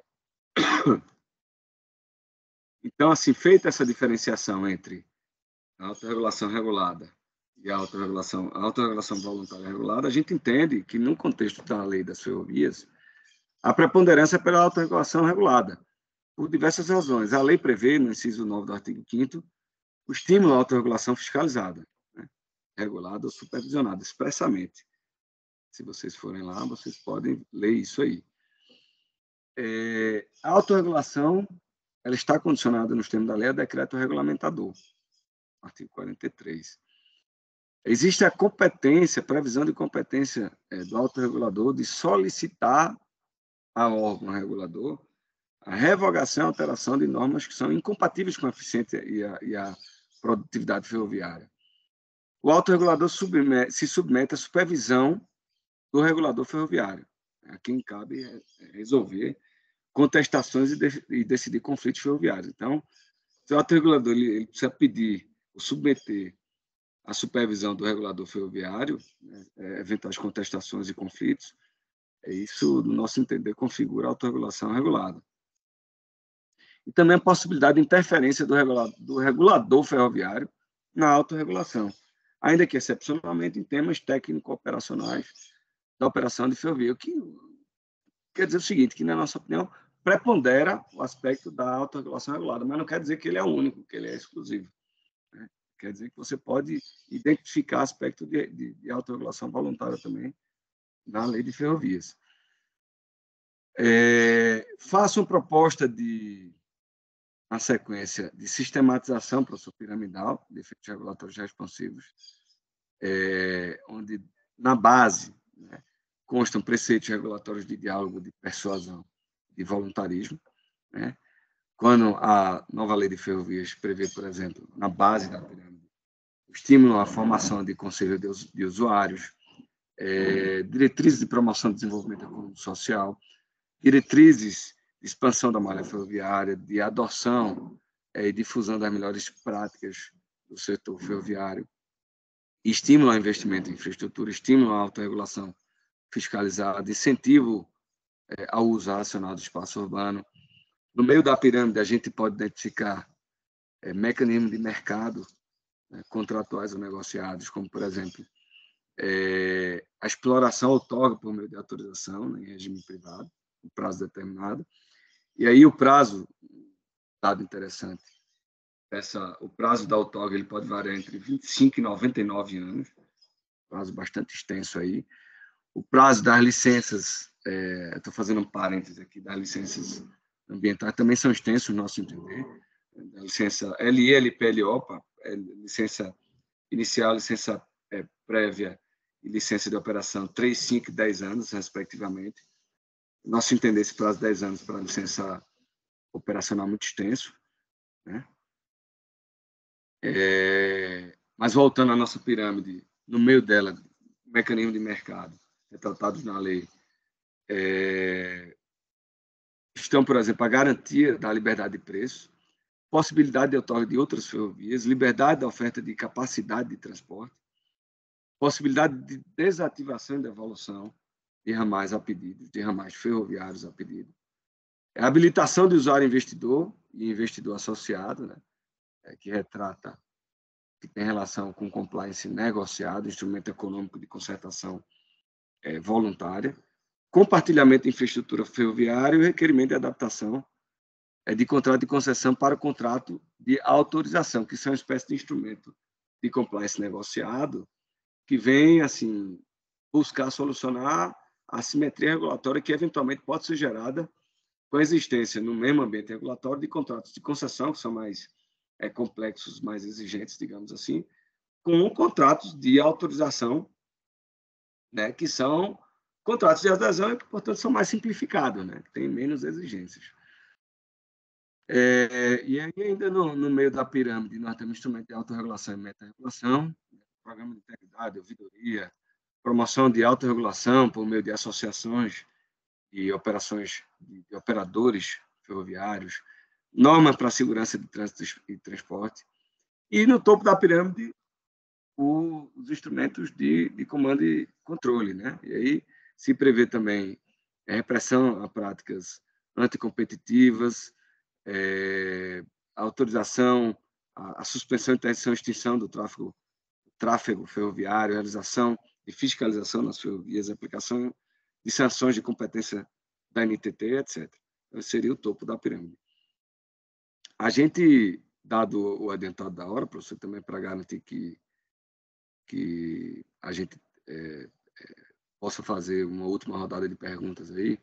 [SPEAKER 1] Então, assim, feita essa diferenciação entre a autorregulação regulada e a autorregulação, a autorregulação voluntária regulada, a gente entende que, no contexto da lei das ferrovias, a preponderância é pela autorregulação regulada, por diversas razões. A lei prevê, no inciso nove do artigo quinto, o estímulo à autorregulação fiscalizada, né? Regulada ou supervisionada, expressamente. Se vocês forem lá, vocês podem ler isso aí. É, a autorregulação ela está condicionada nos termos da lei a decreto regulamentador, artigo quarenta e três. Existe a competência, previsão de competência é, do autorregulador de solicitar ao órgão regulador a revogação e alteração de normas que são incompatíveis com a eficiência e a, e a produtividade ferroviária. O autorregulador submete, se submete à supervisão do regulador ferroviário, a quem cabe resolver contestações e, de, e decidir conflitos ferroviários. Então, se o autorregulador ele, ele precisa pedir ou submeter à supervisão do regulador ferroviário, né, eventuais contestações e conflitos, isso, no nosso entender, configura a autorregulação regulada. E também a possibilidade de interferência do regulador, do regulador ferroviário na autorregulação, ainda que excepcionalmente em temas técnico-operacionais da operação de ferrovia, o que quer dizer o seguinte, que, na nossa opinião, prepondera o aspecto da autorregulação regulada, mas não quer dizer que ele é o único, que ele é exclusivo, né? Quer dizer que você pode identificar aspecto de, de, de autorregulação voluntária também na lei de ferrovias. É, faço uma proposta de, na sequência, de sistematização para o seu piramidal, de efeitos regulatórios responsivos, é, onde, na base, né, constam preceitos regulatórios de diálogo, de persuasão, de voluntarismo, né? Quando a nova lei de ferrovias prevê, por exemplo, na base da pirâmide, o estímulo à formação de conselho de usuários, é, diretrizes de promoção do desenvolvimento econômico social, diretrizes de expansão da malha ferroviária, de adoção é, e difusão das melhores práticas do setor ferroviário, estímulo ao investimento em infraestrutura, estímulo à autorregulação fiscalizada, incentivo é, ao uso racional do espaço urbano. No meio da pirâmide, a gente pode identificar é, mecanismos de mercado, né, contratuais ou negociados, como, por exemplo, é, a exploração outorga por meio de autorização, né, em regime privado, um prazo determinado. E aí o prazo, dado interessante, essa, o prazo da outorga ele pode variar entre vinte e cinco e noventa e nove anos, prazo bastante extenso aí. O prazo das licenças, é, estou fazendo um parêntese aqui, das licenças ambientais também são extensos, no nosso entender. A licença L I, L P, L O P A, é, licença inicial, licença é, prévia e licença de operação, três, cinco e dez anos, respectivamente. Nosso entender, esse prazo de dez anos para a licença operacional muito extenso, né? É, mas voltando à nossa pirâmide, no meio dela, mecanismo de mercado, retratados na lei, é, estão, por exemplo, a garantia da liberdade de preço, possibilidade de outorga de outras ferrovias, liberdade da oferta de capacidade de transporte, possibilidade de desativação e devolução de ramais a pedido, de ramais ferroviários a pedido, é a habilitação de usuário investidor e investidor associado, né, é, que retrata, que tem relação com compliance negociado, instrumento econômico de concertação é, voluntária, compartilhamento de infraestrutura ferroviária e requerimento de adaptação é, de contrato de concessão para o contrato de autorização, que são uma espécie de instrumento de compliance negociado que vem assim buscar solucionar a assimetria regulatória que eventualmente pode ser gerada com a existência no mesmo ambiente regulatório de contratos de concessão, que são mais é, complexos, mais exigentes, digamos assim, com contratos de autorização, né, que são contratos de adesão e que, portanto, são mais simplificados, né, que têm menos exigências. É, e aí, ainda no, no meio da pirâmide, nós temos instrumento de autorregulação e meta-regulação, programa de integridade, ouvidoria, promoção de autorregulação por meio de associações e operações de, de operadores ferroviários, normas para a segurança de trânsito e transporte, e no topo da pirâmide, o, os instrumentos de, de comando e controle, né? E aí se prevê também a repressão a práticas anticompetitivas, é, a autorização, a, a suspensão, interdição e extinção do tráfego, tráfego ferroviário, realização de fiscalização nas ferrovias, aplicação de sanções de competência da N T T, etcétera. Então, seria o topo da pirâmide. A gente, dado o adentado da hora, professor, também para garantir que, que a gente é, é, possa fazer uma última rodada de perguntas aí,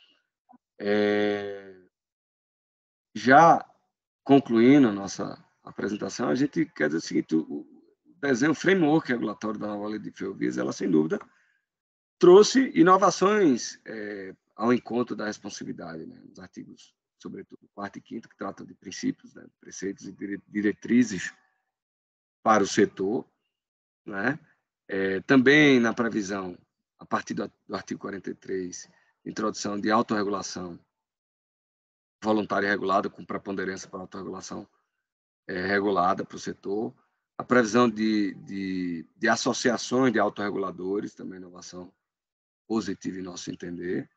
[SPEAKER 1] é, já concluindo a nossa apresentação, a gente quer dizer o seguinte: o desenho framework regulatório da nova lei de ferrovias, ela, sem dúvida, trouxe inovações é, ao encontro da responsividade, né? Os artigos, sobretudo o quarto e quinto, que tratam de princípios, né? Preceitos e diretrizes para o setor, né? É, também na previsão, a partir do, do artigo quarenta e três, introdução de autorregulação voluntária e regulada, com preponderância para a autorregulação é, regulada para o setor, a previsão de, de, de associações de autorreguladores, também inovação positiva em nosso entender,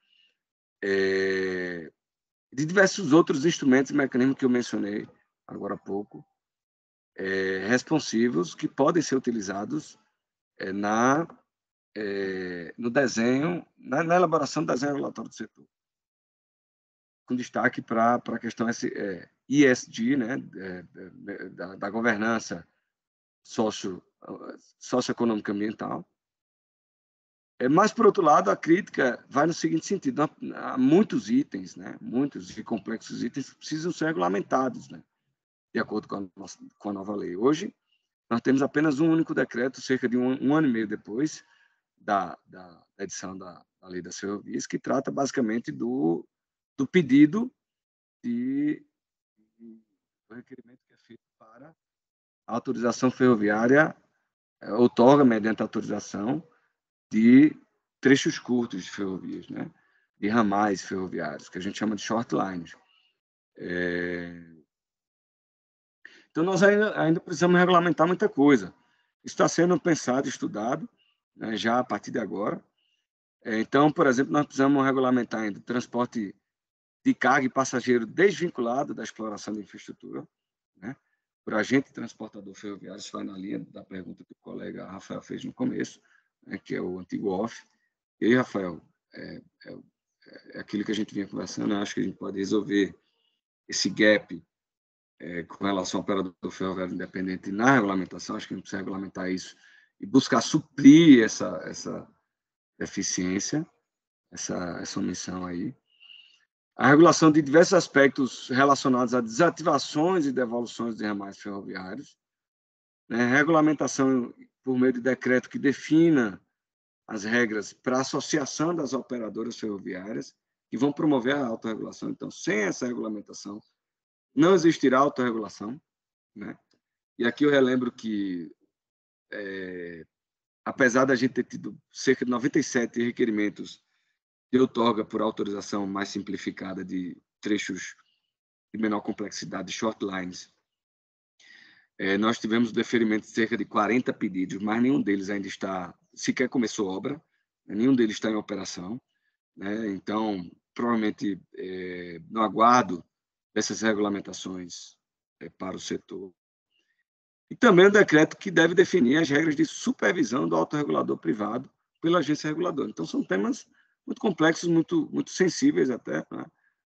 [SPEAKER 1] é, de diversos outros instrumentos e mecanismos que eu mencionei agora há pouco, é, responsivos, que podem ser utilizados é, na, é, no desenho, na, na elaboração do desenho regulatório do setor, com destaque para a questão é, E S G, né, é, da, da governança socio, socioeconômica ambiental. É, mas, por outro lado, a crítica vai no seguinte sentido: há muitos itens, né, muitos e complexos itens que precisam ser regulamentados, né, de acordo com a, nossa, com a nova lei. Hoje, nós temos apenas um único decreto, cerca de um, um ano e meio depois da, da edição da, da Lei das Ferrovias, que trata basicamente do, do pedido de, de, do requerimento que é feito para a autorização ferroviária, é, outorga, mediante autorização, de trechos curtos de ferrovias, né? De ramais ferroviários, que a gente chama de short lines. É... Então, nós ainda, ainda precisamos regulamentar muita coisa. Isso está sendo pensado, estudado, né, já a partir de agora. É, então, por exemplo, nós precisamos regulamentar ainda o transporte de carga e passageiro desvinculado da exploração da infraestrutura, né? Para agente transportador ferroviário, isso vai na linha da pergunta que o colega Rafael fez no começo, né, que é o antigo O F. E aí, Rafael, é, é, é aquilo que a gente vinha conversando, eu acho que a gente pode resolver esse gap é, com relação ao operador ferroviário independente na regulamentação. Acho que a gente precisa regulamentar isso e buscar suprir essa, essa deficiência, essa, essa omissão aí. A regulação de diversos aspectos relacionados a desativações e devoluções de ramais ferroviários, né? Regulamentação por meio de decreto que defina as regras para a associação das operadoras ferroviárias, que vão promover a autorregulação. Então, sem essa regulamentação, não existirá autorregulação, né? E aqui eu relembro que, é, apesar da gente ter tido cerca de noventa e sete requerimentos de outorga por autorização mais simplificada de trechos de menor complexidade, short lines, é, nós tivemos deferimento de cerca de quarenta pedidos, mas nenhum deles ainda está, sequer começou obra, né? Nenhum deles está em operação, né? Então, provavelmente, é, no aguardo dessas regulamentações é, para o setor. E também o decreto que deve definir as regras de supervisão do autorregulador privado pela agência reguladora. Então, são temas muito complexos, muito, muito sensíveis até, né?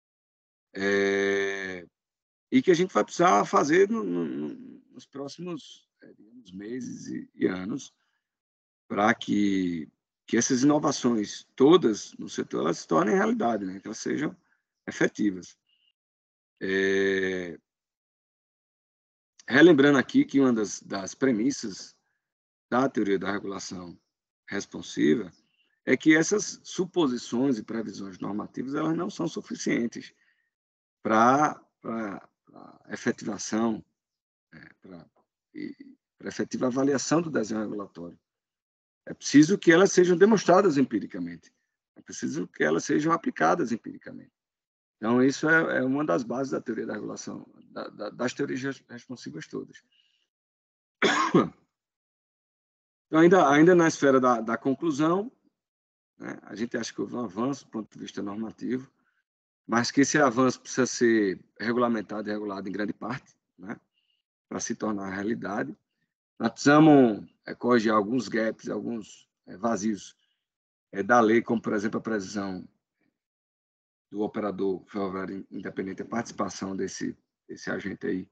[SPEAKER 1] É, e que a gente vai precisar fazer no, no, nos próximos é, digamos, meses e, e anos, para que, que essas inovações todas no setor elas se tornem realidade, né? Que elas sejam efetivas. É... Relembrando aqui que uma das, das premissas da teoria da regulação responsiva é que essas suposições e previsões normativas elas não são suficientes para a efetivação, é, para a efetiva avaliação do desenho regulatório. É preciso que elas sejam demonstradas empiricamente. É preciso que elas sejam aplicadas empiricamente. Então, isso é, é uma das bases da teoria da regulação, da, da, das teorias responsivas todas. Então, ainda, ainda na esfera da, da conclusão, né, a gente acha que houve um avanço do ponto de vista normativo, mas que esse avanço precisa ser regulamentado e regulado em grande parte, né, para se tornar realidade. Nós precisamos é, corrigir alguns gaps, alguns é, vazios é, da lei, como, por exemplo, a previsão do operador ferroviário independente, a participação desse, desse agente aí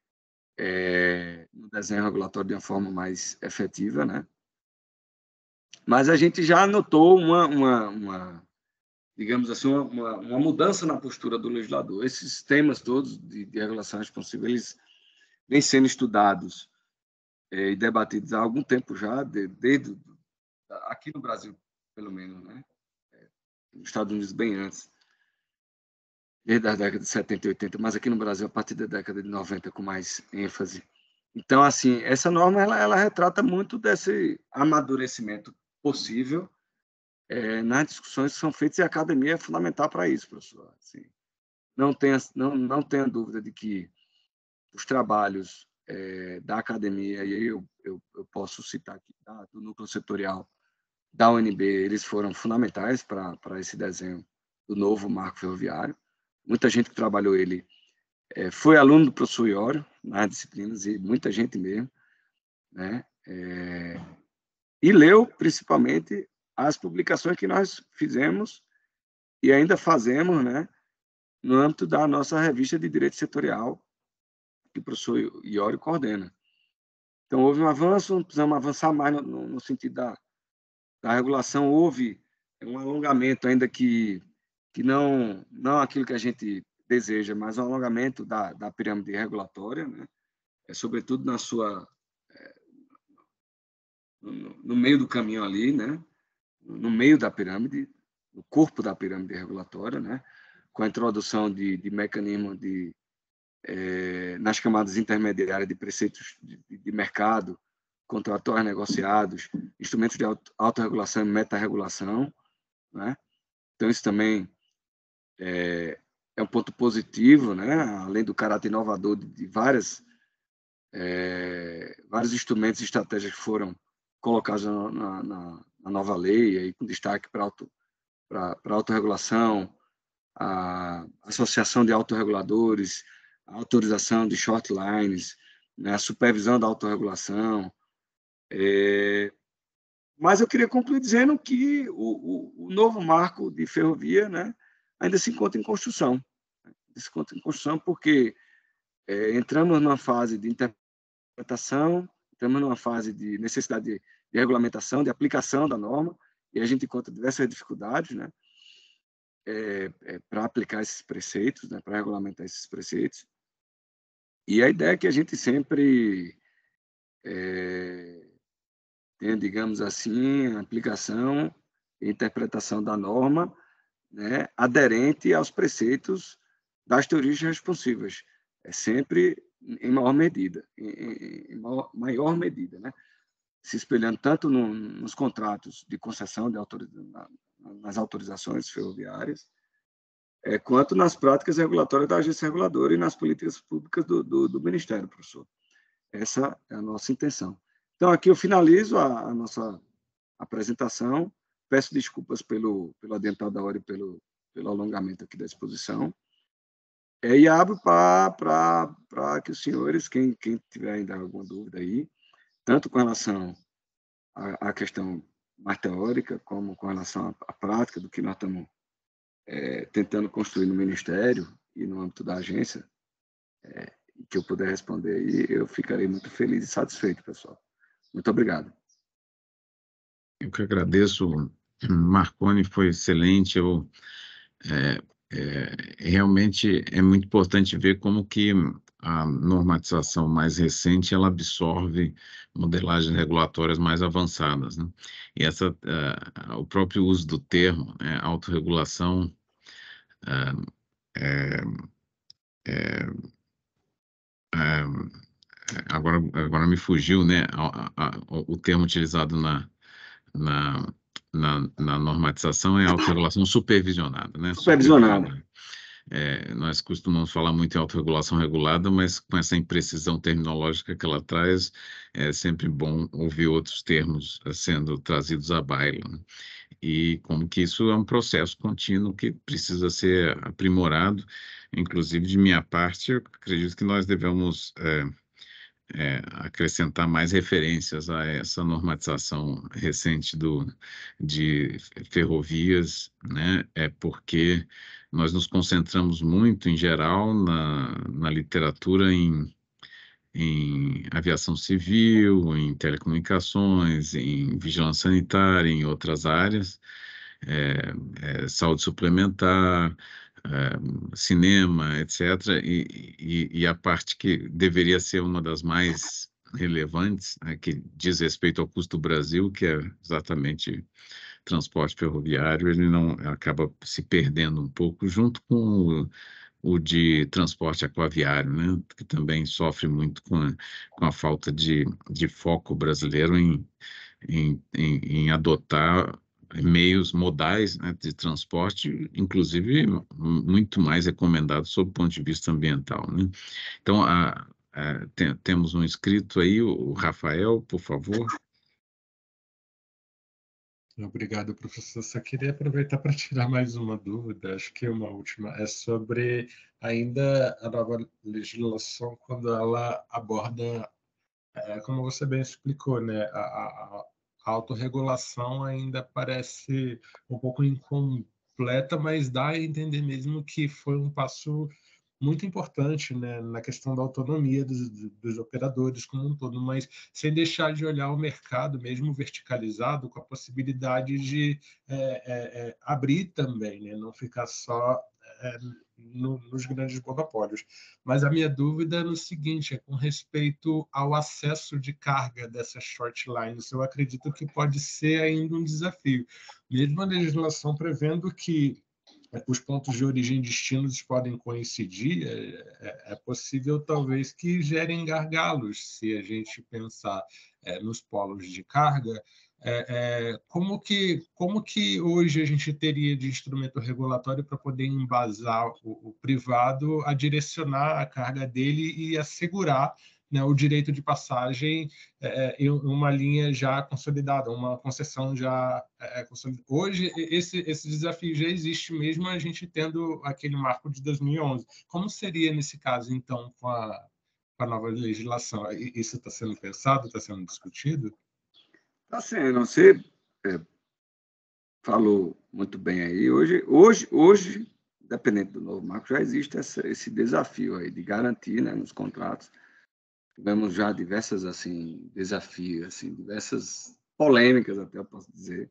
[SPEAKER 1] é, no desenho regulatório de uma forma mais efetiva, né? Mas a gente já notou uma, uma, uma digamos assim, uma, uma mudança na postura do legislador. Esses temas todos de, de regulação responsiva, eles vêm sendo estudados é, e debatidos há algum tempo já, de, desde aqui no Brasil, pelo menos, né? É, nos Estados Unidos bem antes, desde as décadas de setenta e oitenta, mas aqui no Brasil a partir da década de noventa com mais ênfase. Então, assim, essa norma ela, ela retrata muito desse amadurecimento possível é, nas discussões que são feitas, e a academia é fundamental para isso, professor. Assim, não, tenha, não, não tenha dúvida de que os trabalhos é, da academia, e aí eu, eu, eu posso citar aqui, tá, do núcleo setorial da U N B, eles foram fundamentais para esse desenho do novo marco ferroviário. Muita gente que trabalhou ele é, foi aluno do professor Iório nas disciplinas, e muita gente mesmo, né? É, e leu, principalmente, as publicações que nós fizemos e ainda fazemos, né, no âmbito da nossa revista de direito setorial, que o professor Iório coordena. Então, houve um avanço, precisamos avançar mais no, no, no sentido da, da regulação. Houve um alongamento, ainda que, que não, não aquilo que a gente deseja, mas um alongamento da, da pirâmide regulatória, né, é, sobretudo na sua, é, no, no meio do caminho ali, né, no meio da pirâmide, no corpo da pirâmide regulatória, né, com a introdução de, de mecanismos de, é, nas camadas intermediárias de preceitos de, de mercado, contratuais negociados, instrumentos de auto, autorregulação e meta-regulação, né? Então, isso também é, é um ponto positivo, né? Além do caráter inovador de, de várias, é, vários instrumentos e estratégias que foram colocados na, na, na nova lei, aí, com destaque para auto, para autorregulação, a associação de autorreguladores, a autorização de short lines, né, a supervisão da autorregulação. É... Mas eu queria concluir dizendo que o, o, o novo marco de ferrovia, né, ainda se encontra em construção. Se encontra em construção porque é, entramos numa fase de interpretação, entramos numa fase de necessidade de, de regulamentação, de aplicação da norma, e a gente encontra diversas dificuldades, né, é, é, para aplicar esses preceitos, né, para regulamentar esses preceitos. E a ideia é que a gente sempre é, tenha, digamos assim, a aplicação e interpretação da norma, né, aderente aos preceitos das teorias responsivas, é sempre em maior medida, em, em maior, maior medida, né, se espelhando tanto no, nos contratos de concessão de autorização, nas autorizações ferroviárias, é, quanto nas práticas regulatórias da agência reguladora e nas políticas públicas do, do, do Ministério, professor. Essa é a nossa intenção. Então, aqui eu finalizo a, a nossa apresentação, peço desculpas pelo, pelo adiantado da hora e pelo, pelo alongamento aqui da exposição, é, e abro para que os senhores, quem, quem tiver ainda alguma dúvida aí, tanto com relação à, à questão mais teórica, como com relação à, à prática do que nós estamos É, tentando construir no Ministério e no âmbito da agência, é, que eu puder responder aí, eu ficarei muito feliz e satisfeito, pessoal. Muito obrigado.
[SPEAKER 2] Eu que agradeço, Marconi, foi excelente. Eu é, é, realmente é muito importante ver como que a normatização mais recente ela absorve modelagens regulatórias mais avançadas, né? E essa, uh, o próprio uso do termo, né, autorregulação, uh, é, é, é, agora, agora me fugiu, né, a, a, a, o termo utilizado na, na, na, na normatização é autorregulação supervisionada, né?
[SPEAKER 1] Supervisionada.
[SPEAKER 2] Supervisionada. É, nós costumamos falar muito em autorregulação regulada, mas com essa imprecisão terminológica que ela traz, é sempre bom ouvir outros termos sendo trazidos à baila, né? E como que isso é um processo contínuo que precisa ser aprimorado. Inclusive, de minha parte, eu acredito que nós devemos é, é, acrescentar mais referências a essa normatização recente do, de ferrovias, né? É porque nós nos concentramos muito, em geral, na, na literatura em, em aviação civil, em telecomunicações, em vigilância sanitária, em outras áreas, é, é, saúde suplementar, é, cinema, etcétera. E, e, e a parte que deveria ser uma das mais relevantes, né, que diz respeito ao custo do Brasil, que é exatamente transporte ferroviário, ele não acaba se perdendo um pouco, junto com o, o de transporte aquaviário, né, que também sofre muito com a, com a falta de, de foco brasileiro em, em, em, em adotar meios modais, né, de transporte, inclusive muito mais recomendados sob o ponto de vista ambiental, né? Então, a, a, tem, temos um inscrito aí, o Rafael, por favor.
[SPEAKER 3] Obrigado, professor. Só queria aproveitar para tirar mais uma dúvida, acho que uma última, é sobre ainda a nova legislação, quando ela aborda, é, como você bem explicou, né, a, a, a autorregulação ainda parece um pouco incompleta, mas dá a entender mesmo que foi um passo muito importante, né, na questão da autonomia dos, dos operadores como um todo, mas sem deixar de olhar o mercado, mesmo verticalizado, com a possibilidade de é, é, é, abrir também, né, não ficar só é, no, nos grandes monopólios. Mas a minha dúvida é no seguinte, é com respeito ao acesso de carga dessas short lines. Eu acredito que pode ser ainda um desafio, mesmo a legislação prevendo que os pontos de origem e destinos podem coincidir, é, é possível talvez que gerem gargalos, se a gente pensar é, nos polos de carga. É, é, como que, como que hoje a gente teria de instrumento regulatório para poder embasar o, o privado a direcionar a carga dele e assegurar, né, o direito de passagem é, em uma linha já consolidada, uma concessão já é, consolidada. Hoje, esse, esse desafio já existe, mesmo a gente tendo aquele marco de dois mil e onze. Como seria nesse caso, então, com a, com a nova legislação? Isso está sendo pensado, está sendo discutido?
[SPEAKER 1] Está sendo. Você é, falou muito bem aí. Hoje, hoje, hoje, dependendo do novo marco, já existe essa, esse desafio aí de garantir, né, nos contratos. Tivemos já diversas assim desafios, assim, diversas polêmicas, até eu posso dizer,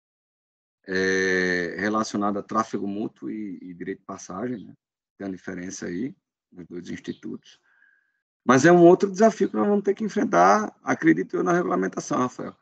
[SPEAKER 1] é, relacionadas a tráfego mútuo e, e direito de passagem, né? Tem uma diferença aí nos dois institutos. Mas é um outro desafio que nós vamos ter que enfrentar, acredito eu, na regulamentação, Rafael.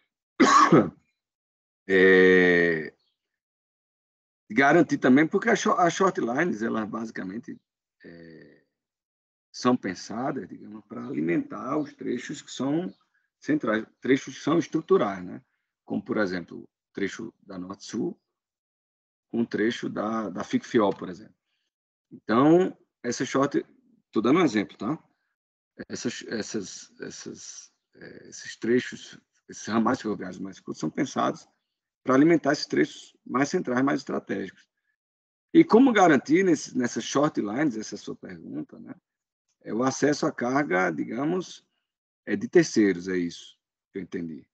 [SPEAKER 1] É, garantir também, porque as short lines, elas basicamente é, são pensadas, digamos, para alimentar os trechos que são centrais, trechos que são estruturais, né? Como, por exemplo, o trecho da Norte-Sul, com um trecho da, da F I C-F I O L, por exemplo. Então, essa short, estou dando um exemplo, tá? Essas, essas, essas, é, esses trechos, esses ramais ferroviários mais curtos são pensados para alimentar esses trechos mais centrais, mais estratégicos. E como garantir nesse, nessas short lines, essa é a sua pergunta, né? É o acesso à carga, digamos, é de terceiros, é isso que eu entendi.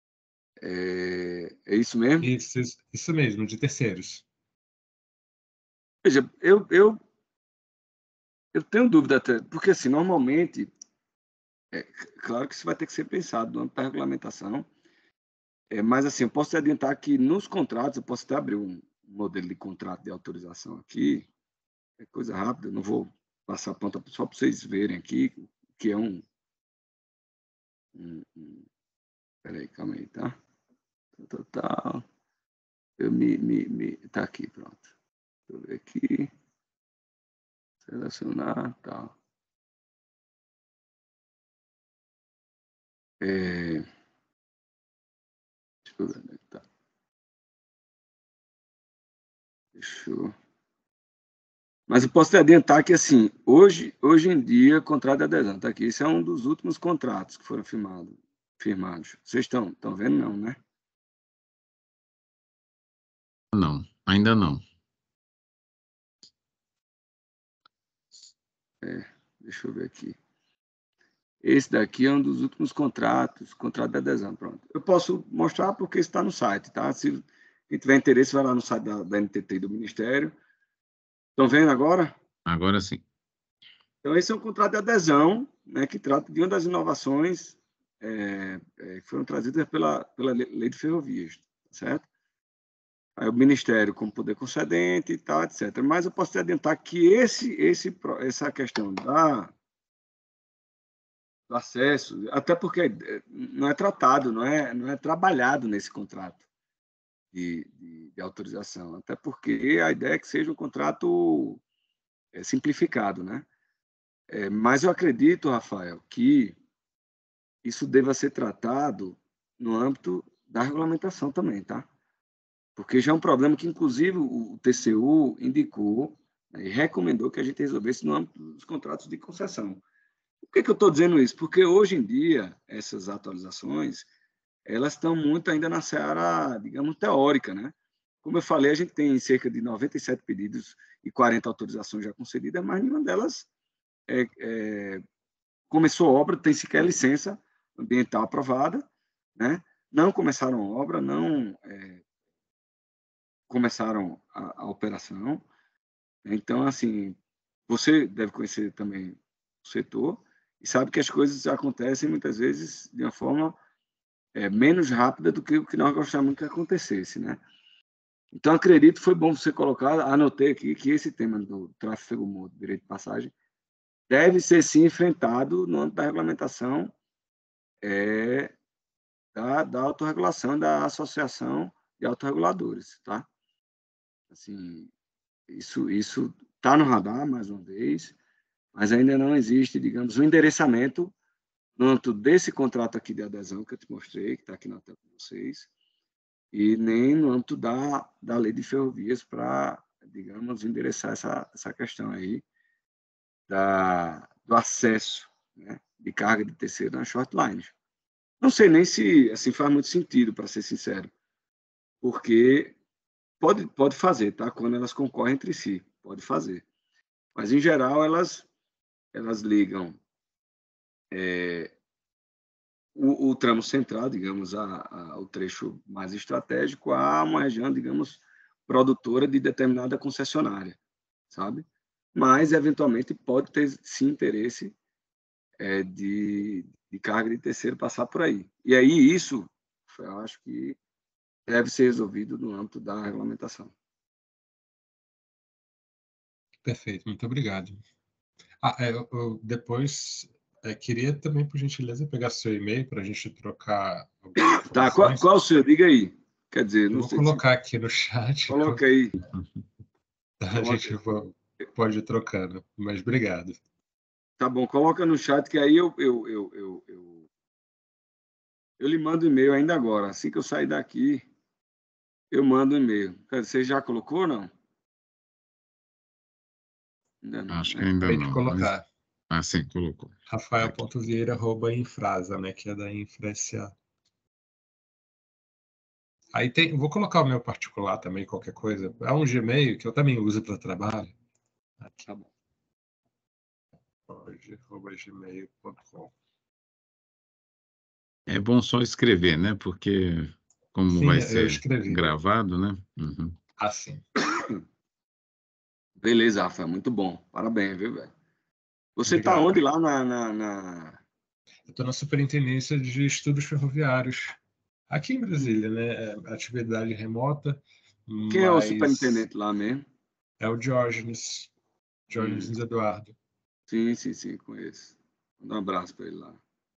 [SPEAKER 1] É, é isso mesmo?
[SPEAKER 3] Isso, isso, isso mesmo, de terceiros.
[SPEAKER 1] Veja, eu, eu, eu tenho dúvida até, porque assim, normalmente, é, claro que isso vai ter que ser pensado no âmbito da regulamentação, é, mas assim, eu posso te adiantar que nos contratos, eu posso até abrir um, modelo de contrato de autorização aqui. É coisa rápida, não vou passar a ponta só para vocês verem aqui, que é um... um, um peraí, calma aí, tá? Total. Eu me, me, me... Tá aqui, pronto. Deixa eu ver aqui. Selecionar, tal. É... Deixa eu ver onde é que tá. Deixa eu... Mas eu posso te adiantar que, assim, hoje, hoje em dia, contrato de adesão, tá aqui. Esse é um dos últimos contratos que foram firmados. firmados. Vocês estão, estão vendo, não, né?
[SPEAKER 2] Não, ainda não.
[SPEAKER 1] É, deixa eu ver aqui. Esse daqui é um dos últimos contratos, contrato de adesão, pronto. Eu posso mostrar porque está no site, tá? Se quem tiver interesse, vai lá no site da, da N T T e do Ministério. Estão vendo agora?
[SPEAKER 2] Agora sim.
[SPEAKER 1] Então, esse é um contrato de adesão, né, que trata de uma das inovações é, é, que foram trazidas pela, pela Lei de Ferrovias, certo? Aí o Ministério como poder concedente e tal, etcétera. Mas eu posso te adiantar que esse, esse, essa questão da do acesso, até porque não é tratado, não é, não é trabalhado nesse contrato de, de, de autorização, até porque a ideia é que seja um contrato é, simplificado, né? É, mas eu acredito, Rafael, que isso deva ser tratado no âmbito da regulamentação também, tá? Porque já é um problema que, inclusive, o T C U indicou, né, e recomendou que a gente resolvesse no âmbito dos contratos de concessão. Por que, que eu estou dizendo isso? Porque hoje em dia, essas atualizações, elas estão muito ainda na seara, digamos, teórica, né? Como eu falei, a gente tem cerca de noventa e sete pedidos e quarenta autorizações já concedidas, mas nenhuma delas é, é, começou obra, tem sequer licença ambiental aprovada, né? Não começaram obra, não é, começaram a, a operação. Então, assim, você deve conhecer também o setor, e sabe que as coisas acontecem muitas vezes de uma forma é, menos rápida do que o que nós gostaríamos que acontecesse, né? Então, acredito que foi bom você colocar, anotei aqui que esse tema do tráfego mútuo, direito de passagem, deve ser sim enfrentado no âmbito da regulamentação é, da, da autorregulação, da associação de autorreguladores, tá? Assim, isso isso está no radar, mais uma vez, mas ainda não existe, digamos, um endereçamento no âmbito desse contrato aqui de adesão que eu te mostrei, que está aqui na tela para vocês, e nem no âmbito da, da lei de ferrovias para, digamos, endereçar essa, essa questão aí da, do acesso, né, de carga de terceiro nas short lines. Não sei nem se assim, faz muito sentido, para ser sincero, porque pode, pode fazer, tá? Quando elas concorrem entre si, pode fazer. Mas, em geral, elas, elas ligam é, o, o tramo central, digamos, a, a, o trecho mais estratégico, a uma região, digamos, produtora de determinada concessionária, sabe? Mas, eventualmente, pode ter, sim, interesse é, de, de carga de terceiro passar por aí. E aí, isso, eu acho que deve ser resolvido no âmbito da regulamentação.
[SPEAKER 3] Perfeito, muito obrigado. Ah, é, eu, eu depois é, queria também, por gentileza, pegar seu e-mail para a gente trocar algumas
[SPEAKER 1] Tá, qual, qual o seu? Diga aí. Quer dizer,
[SPEAKER 3] Eu
[SPEAKER 1] não
[SPEAKER 3] vou
[SPEAKER 1] sei
[SPEAKER 3] colocar
[SPEAKER 1] se...
[SPEAKER 3] aqui no chat.
[SPEAKER 1] Coloca aí.
[SPEAKER 3] A
[SPEAKER 1] Coloca
[SPEAKER 3] gente
[SPEAKER 1] aí.
[SPEAKER 3] pode ir trocando, mas obrigado.
[SPEAKER 1] Tá bom, coloca no chat que aí eu, eu, eu, eu, eu, eu lhe mando e-mail ainda agora. Assim que eu sair daqui, eu mando um e-mail. Você já colocou ou não? Ainda não,
[SPEAKER 2] Acho que
[SPEAKER 1] né?
[SPEAKER 2] ainda
[SPEAKER 3] Acabei de
[SPEAKER 2] não. Mas...
[SPEAKER 3] colocar.
[SPEAKER 2] Ah, sim, colocou.
[SPEAKER 3] rafael.vieira, arroba Infrasa, né, que é da Infra. Aí tem, vou colocar o meu particular também, qualquer coisa. É um Gmail que eu também uso para trabalho. Aqui.
[SPEAKER 1] Tá bom.
[SPEAKER 3] arroba gmail ponto com.
[SPEAKER 2] É bom só escrever, né? Porque como
[SPEAKER 3] Sim,
[SPEAKER 2] vai
[SPEAKER 3] eu
[SPEAKER 2] ser
[SPEAKER 3] escrevi.
[SPEAKER 2] gravado, né? Uhum.
[SPEAKER 3] Assim.
[SPEAKER 1] Beleza, Rafael, muito bom. Parabéns, viu, velho? Você está
[SPEAKER 3] Obrigado.
[SPEAKER 1] onde lá na, na, na...
[SPEAKER 3] Eu estou na Superintendência de Estudos Ferroviários, aqui em Brasília, né? Atividade remota.
[SPEAKER 1] Quem é o
[SPEAKER 3] mas
[SPEAKER 1] superintendente lá mesmo?
[SPEAKER 3] é o Diógenes, Diógenes
[SPEAKER 1] Hum.
[SPEAKER 3] Eduardo.
[SPEAKER 1] Sim, sim, sim, conheço. Manda um abraço para ele lá.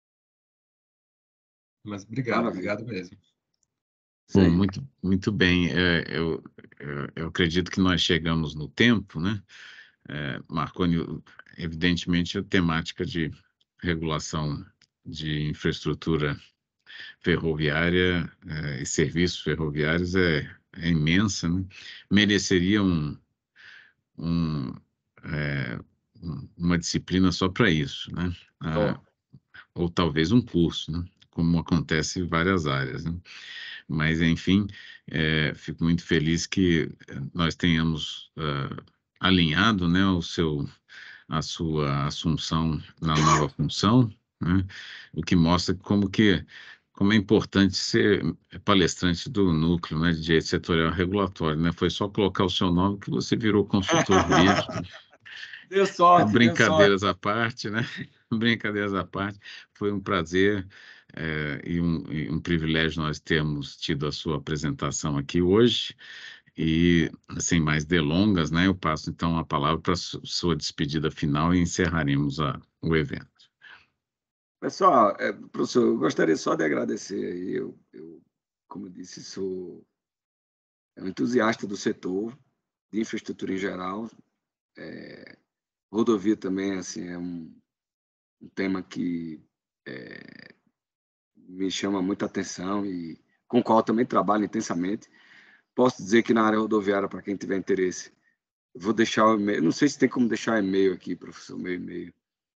[SPEAKER 3] Mas obrigado,
[SPEAKER 1] Maravilha.
[SPEAKER 3] obrigado mesmo.
[SPEAKER 1] Isso
[SPEAKER 2] Bom,
[SPEAKER 1] aí.
[SPEAKER 2] muito, muito bem. É, eu, eu, eu acredito que nós chegamos no tempo, né? É, Marconi, evidentemente, a temática de regulação de infraestrutura ferroviária é, e serviços ferroviários é, é imensa, né? Mereceria um, um, é, um- uma disciplina só para isso, né? Ah,
[SPEAKER 1] Ó,
[SPEAKER 2] ou talvez um curso, né? Como acontece em várias áreas, né? Mas, enfim, é, fico muito feliz que nós tenhamos ah, alinhado, né, o seu, a sua assunção na nova função, né? O que mostra como que como é importante ser palestrante do núcleo, né, de direito setorial regulatório, né? Foi só colocar o seu nome que você virou consultor jurídico.
[SPEAKER 1] deu sorte, deu sorte.
[SPEAKER 2] Brincadeiras à parte, né? Brincadeiras à parte, foi um prazer é, e, um, e um privilégio nós termos tido a sua apresentação aqui hoje. E, sem mais delongas, né, eu passo então a palavra para a sua despedida final e encerraremos a, o evento.
[SPEAKER 1] Pessoal, é, professor, eu gostaria só de agradecer aí. Eu, eu, como eu disse, sou um entusiasta do setor, de infraestrutura em geral. É, rodovia também, assim, é um, um tema que é, me chama muita atenção e com o qual também trabalho intensamente. Posso dizer que na área rodoviária, para quem tiver interesse, eu vou deixar o e-mail. Não sei se tem como deixar e-mail aqui, professor, meu e-mail.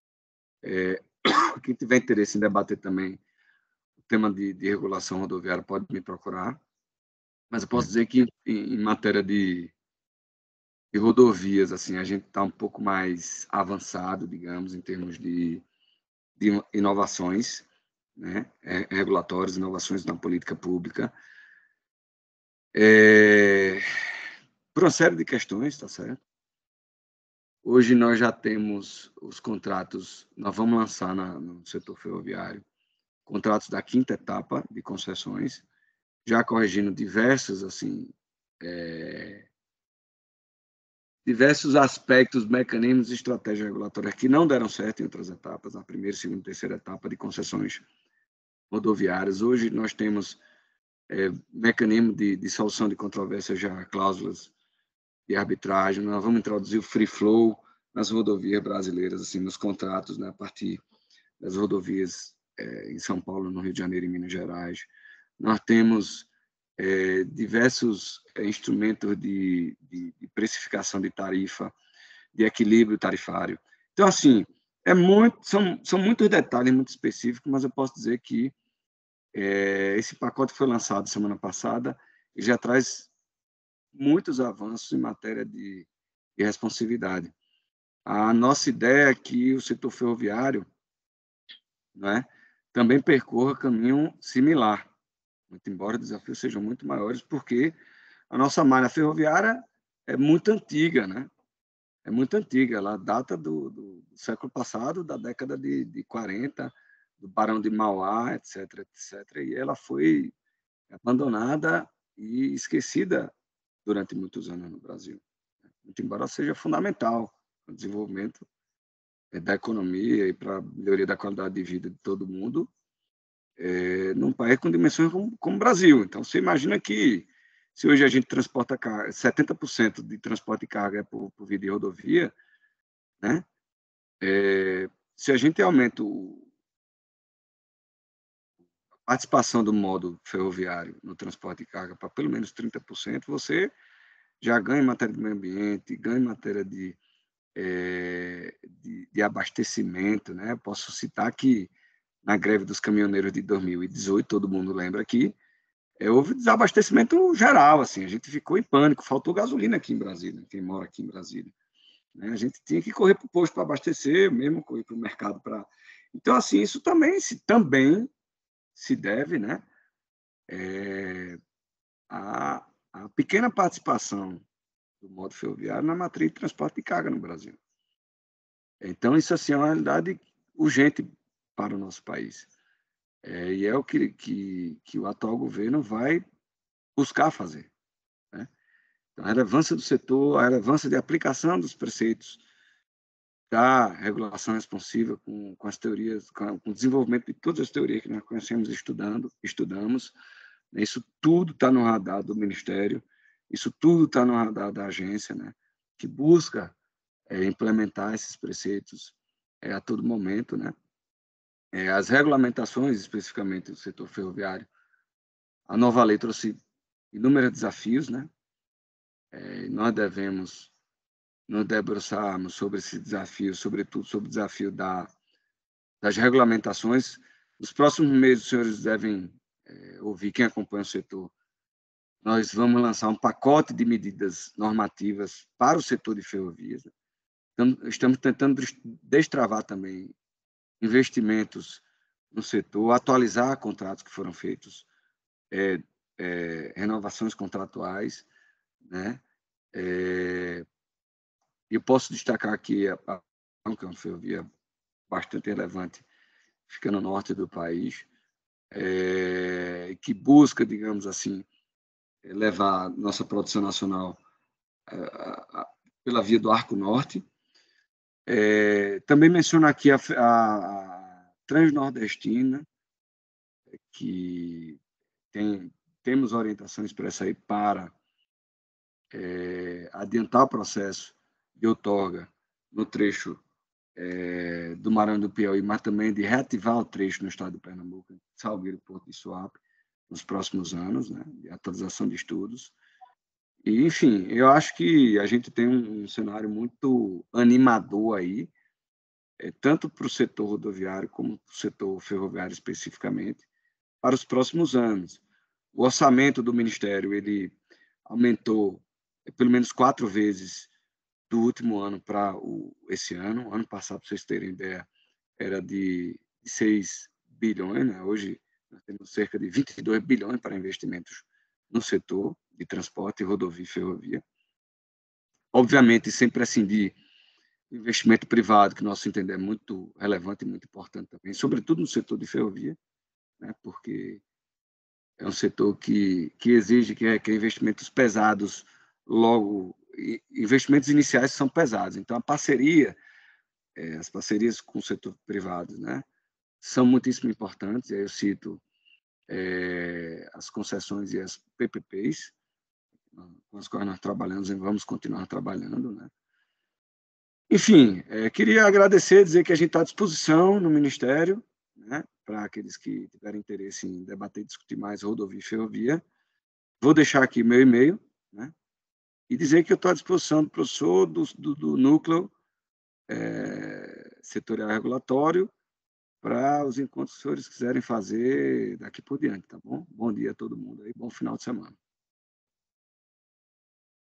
[SPEAKER 1] É, quem tiver interesse em debater também o tema de, de regulação rodoviária pode me procurar. Mas eu posso dizer que em, em matéria de, de rodovias, assim, a gente está um pouco mais avançado, digamos, em termos de, de inovações, né, regulatórias, inovações na política pública, é, por uma série de questões, tá certo? Hoje nós já temos os contratos, nós vamos lançar na, no setor ferroviário, contratos da quinta etapa de concessões, já corrigindo diversos, assim, é, diversos aspectos, mecanismos e estratégias regulatórias que não deram certo em outras etapas, na primeira, segunda e terceira etapa de concessões rodoviárias. Hoje nós temos é, mecanismo de, de solução de controvérsias, já cláusulas de arbitragem. Nós vamos introduzir o free flow nas rodovias brasileiras, assim, nos contratos, né, a partir das rodovias é, em São Paulo, no Rio de Janeiro e Minas Gerais. Nós temos é, diversos é, instrumentos de, de, de precificação de tarifa, de equilíbrio tarifário. Então, assim, é muito, são, são muitos detalhes muito específicos, mas eu posso dizer que é, esse pacote foi lançado semana passada e já traz muitos avanços em matéria de, de responsividade. A nossa ideia é que o setor ferroviário, né, também percorra caminho similar, muito embora os desafios sejam muito maiores, porque a nossa malha ferroviária é muito antiga, né? É muito antiga, ela data do, do, do século passado, da década de, de quarenta, do Barão de Mauá, etc, etc. E ela foi abandonada e esquecida durante muitos anos no Brasil. Muito embora seja fundamental para o desenvolvimento da economia e para a melhoria da qualidade de vida de todo mundo, é, num país com dimensões como, como o Brasil. Então, você imagina que se hoje a gente transporta carga, setenta por cento de transporte de carga é por, por via de rodovia, né? É, se a gente aumenta o, a participação do modo ferroviário no transporte de carga para pelo menos trinta por cento, você já ganha em matéria de meio ambiente, ganha em matéria de, é, de, de abastecimento, né? Posso citar que na greve dos caminhoneiros de dois mil e dezoito, todo mundo lembra que é, houve desabastecimento geral, assim, a gente ficou em pânico, faltou gasolina aqui em Brasília, quem mora aqui em Brasília. Né? A gente tinha que correr para o posto para abastecer, mesmo correr para o mercado para... Então, assim, isso também se, também se deve, né, é, a, a pequena participação do modo ferroviário na matriz de transporte de carga no Brasil. Então, isso assim, é uma realidade urgente para o nosso país. É, e é o que, que, que o atual governo vai buscar fazer. Né? Então, a relevância do setor, a relevância de aplicação dos preceitos da regulação responsiva com, com as teorias, com, com o desenvolvimento de todas as teorias que nós conhecemos estudando, estudamos. Isso tudo está no radar do Ministério, isso tudo está no radar da agência, né, que busca é, implementar esses preceitos é, a todo momento, né. É, as regulamentações, especificamente do setor ferroviário, a nova lei trouxe inúmeros desafios, né. É, nós devemos nos debruçarmos sobre esse desafio, sobretudo sobre o desafio da, das regulamentações. Nos próximos meses, os senhores devem é, ouvir, quem acompanha o setor, nós vamos lançar um pacote de medidas normativas para o setor de ferrovias. Então, estamos tentando destravar também investimentos no setor, atualizar contratos que foram feitos, é, é, renovações contratuais, né? É, eu posso destacar aqui a, a, que é uma ferrovia bastante relevante, fica no norte do país, é, que busca, digamos assim, levar nossa produção nacional a, a, a, pela via do Arco Norte. É, também menciono aqui a, a Transnordestina, que tem, temos orientação expressa aí para é, adiantar o processo de outorga no trecho é, do Maranhão do Piauí, mas também de reativar o trecho no estado de Pernambuco, Salgueiro, Porto de Suape, nos próximos anos, né, de atualização de estudos. E, enfim, eu acho que a gente tem um, um cenário muito animador aí, é, tanto para o setor rodoviário como para o setor ferroviário especificamente, para os próximos anos. O orçamento do Ministério ele aumentou é, pelo menos quatro vezes do último ano para esse ano. Ano passado, para vocês terem ideia, era de, de seis bilhões, né? Hoje nós temos cerca de vinte e dois bilhões para investimentos no setor de transporte, rodovia e ferrovia. Obviamente, sem prescindir do investimento privado, que nosso entender é muito relevante e muito importante também, sobretudo no setor de ferrovia, né? Porque é um setor que, que exige que, é, que investimentos pesados logo, investimentos iniciais são pesados. Então, a parceria, é, as parcerias com o setor privado, né, são muitíssimo importantes. Aí eu cito é, as concessões e as P P Ps, com as quais nós trabalhamos e vamos continuar trabalhando, né. Enfim, é, queria agradecer, dizer que a gente está à disposição no Ministério, né, para aqueles que tiverem interesse em debater e discutir mais rodovia e ferrovia. Vou deixar aqui meu e-mail, né, e dizer que eu estou à disposição do professor do, do, do núcleo é, setorial regulatório para os encontros que os senhores quiserem fazer daqui por diante, tá bom? Bom dia a todo mundo e bom final de semana.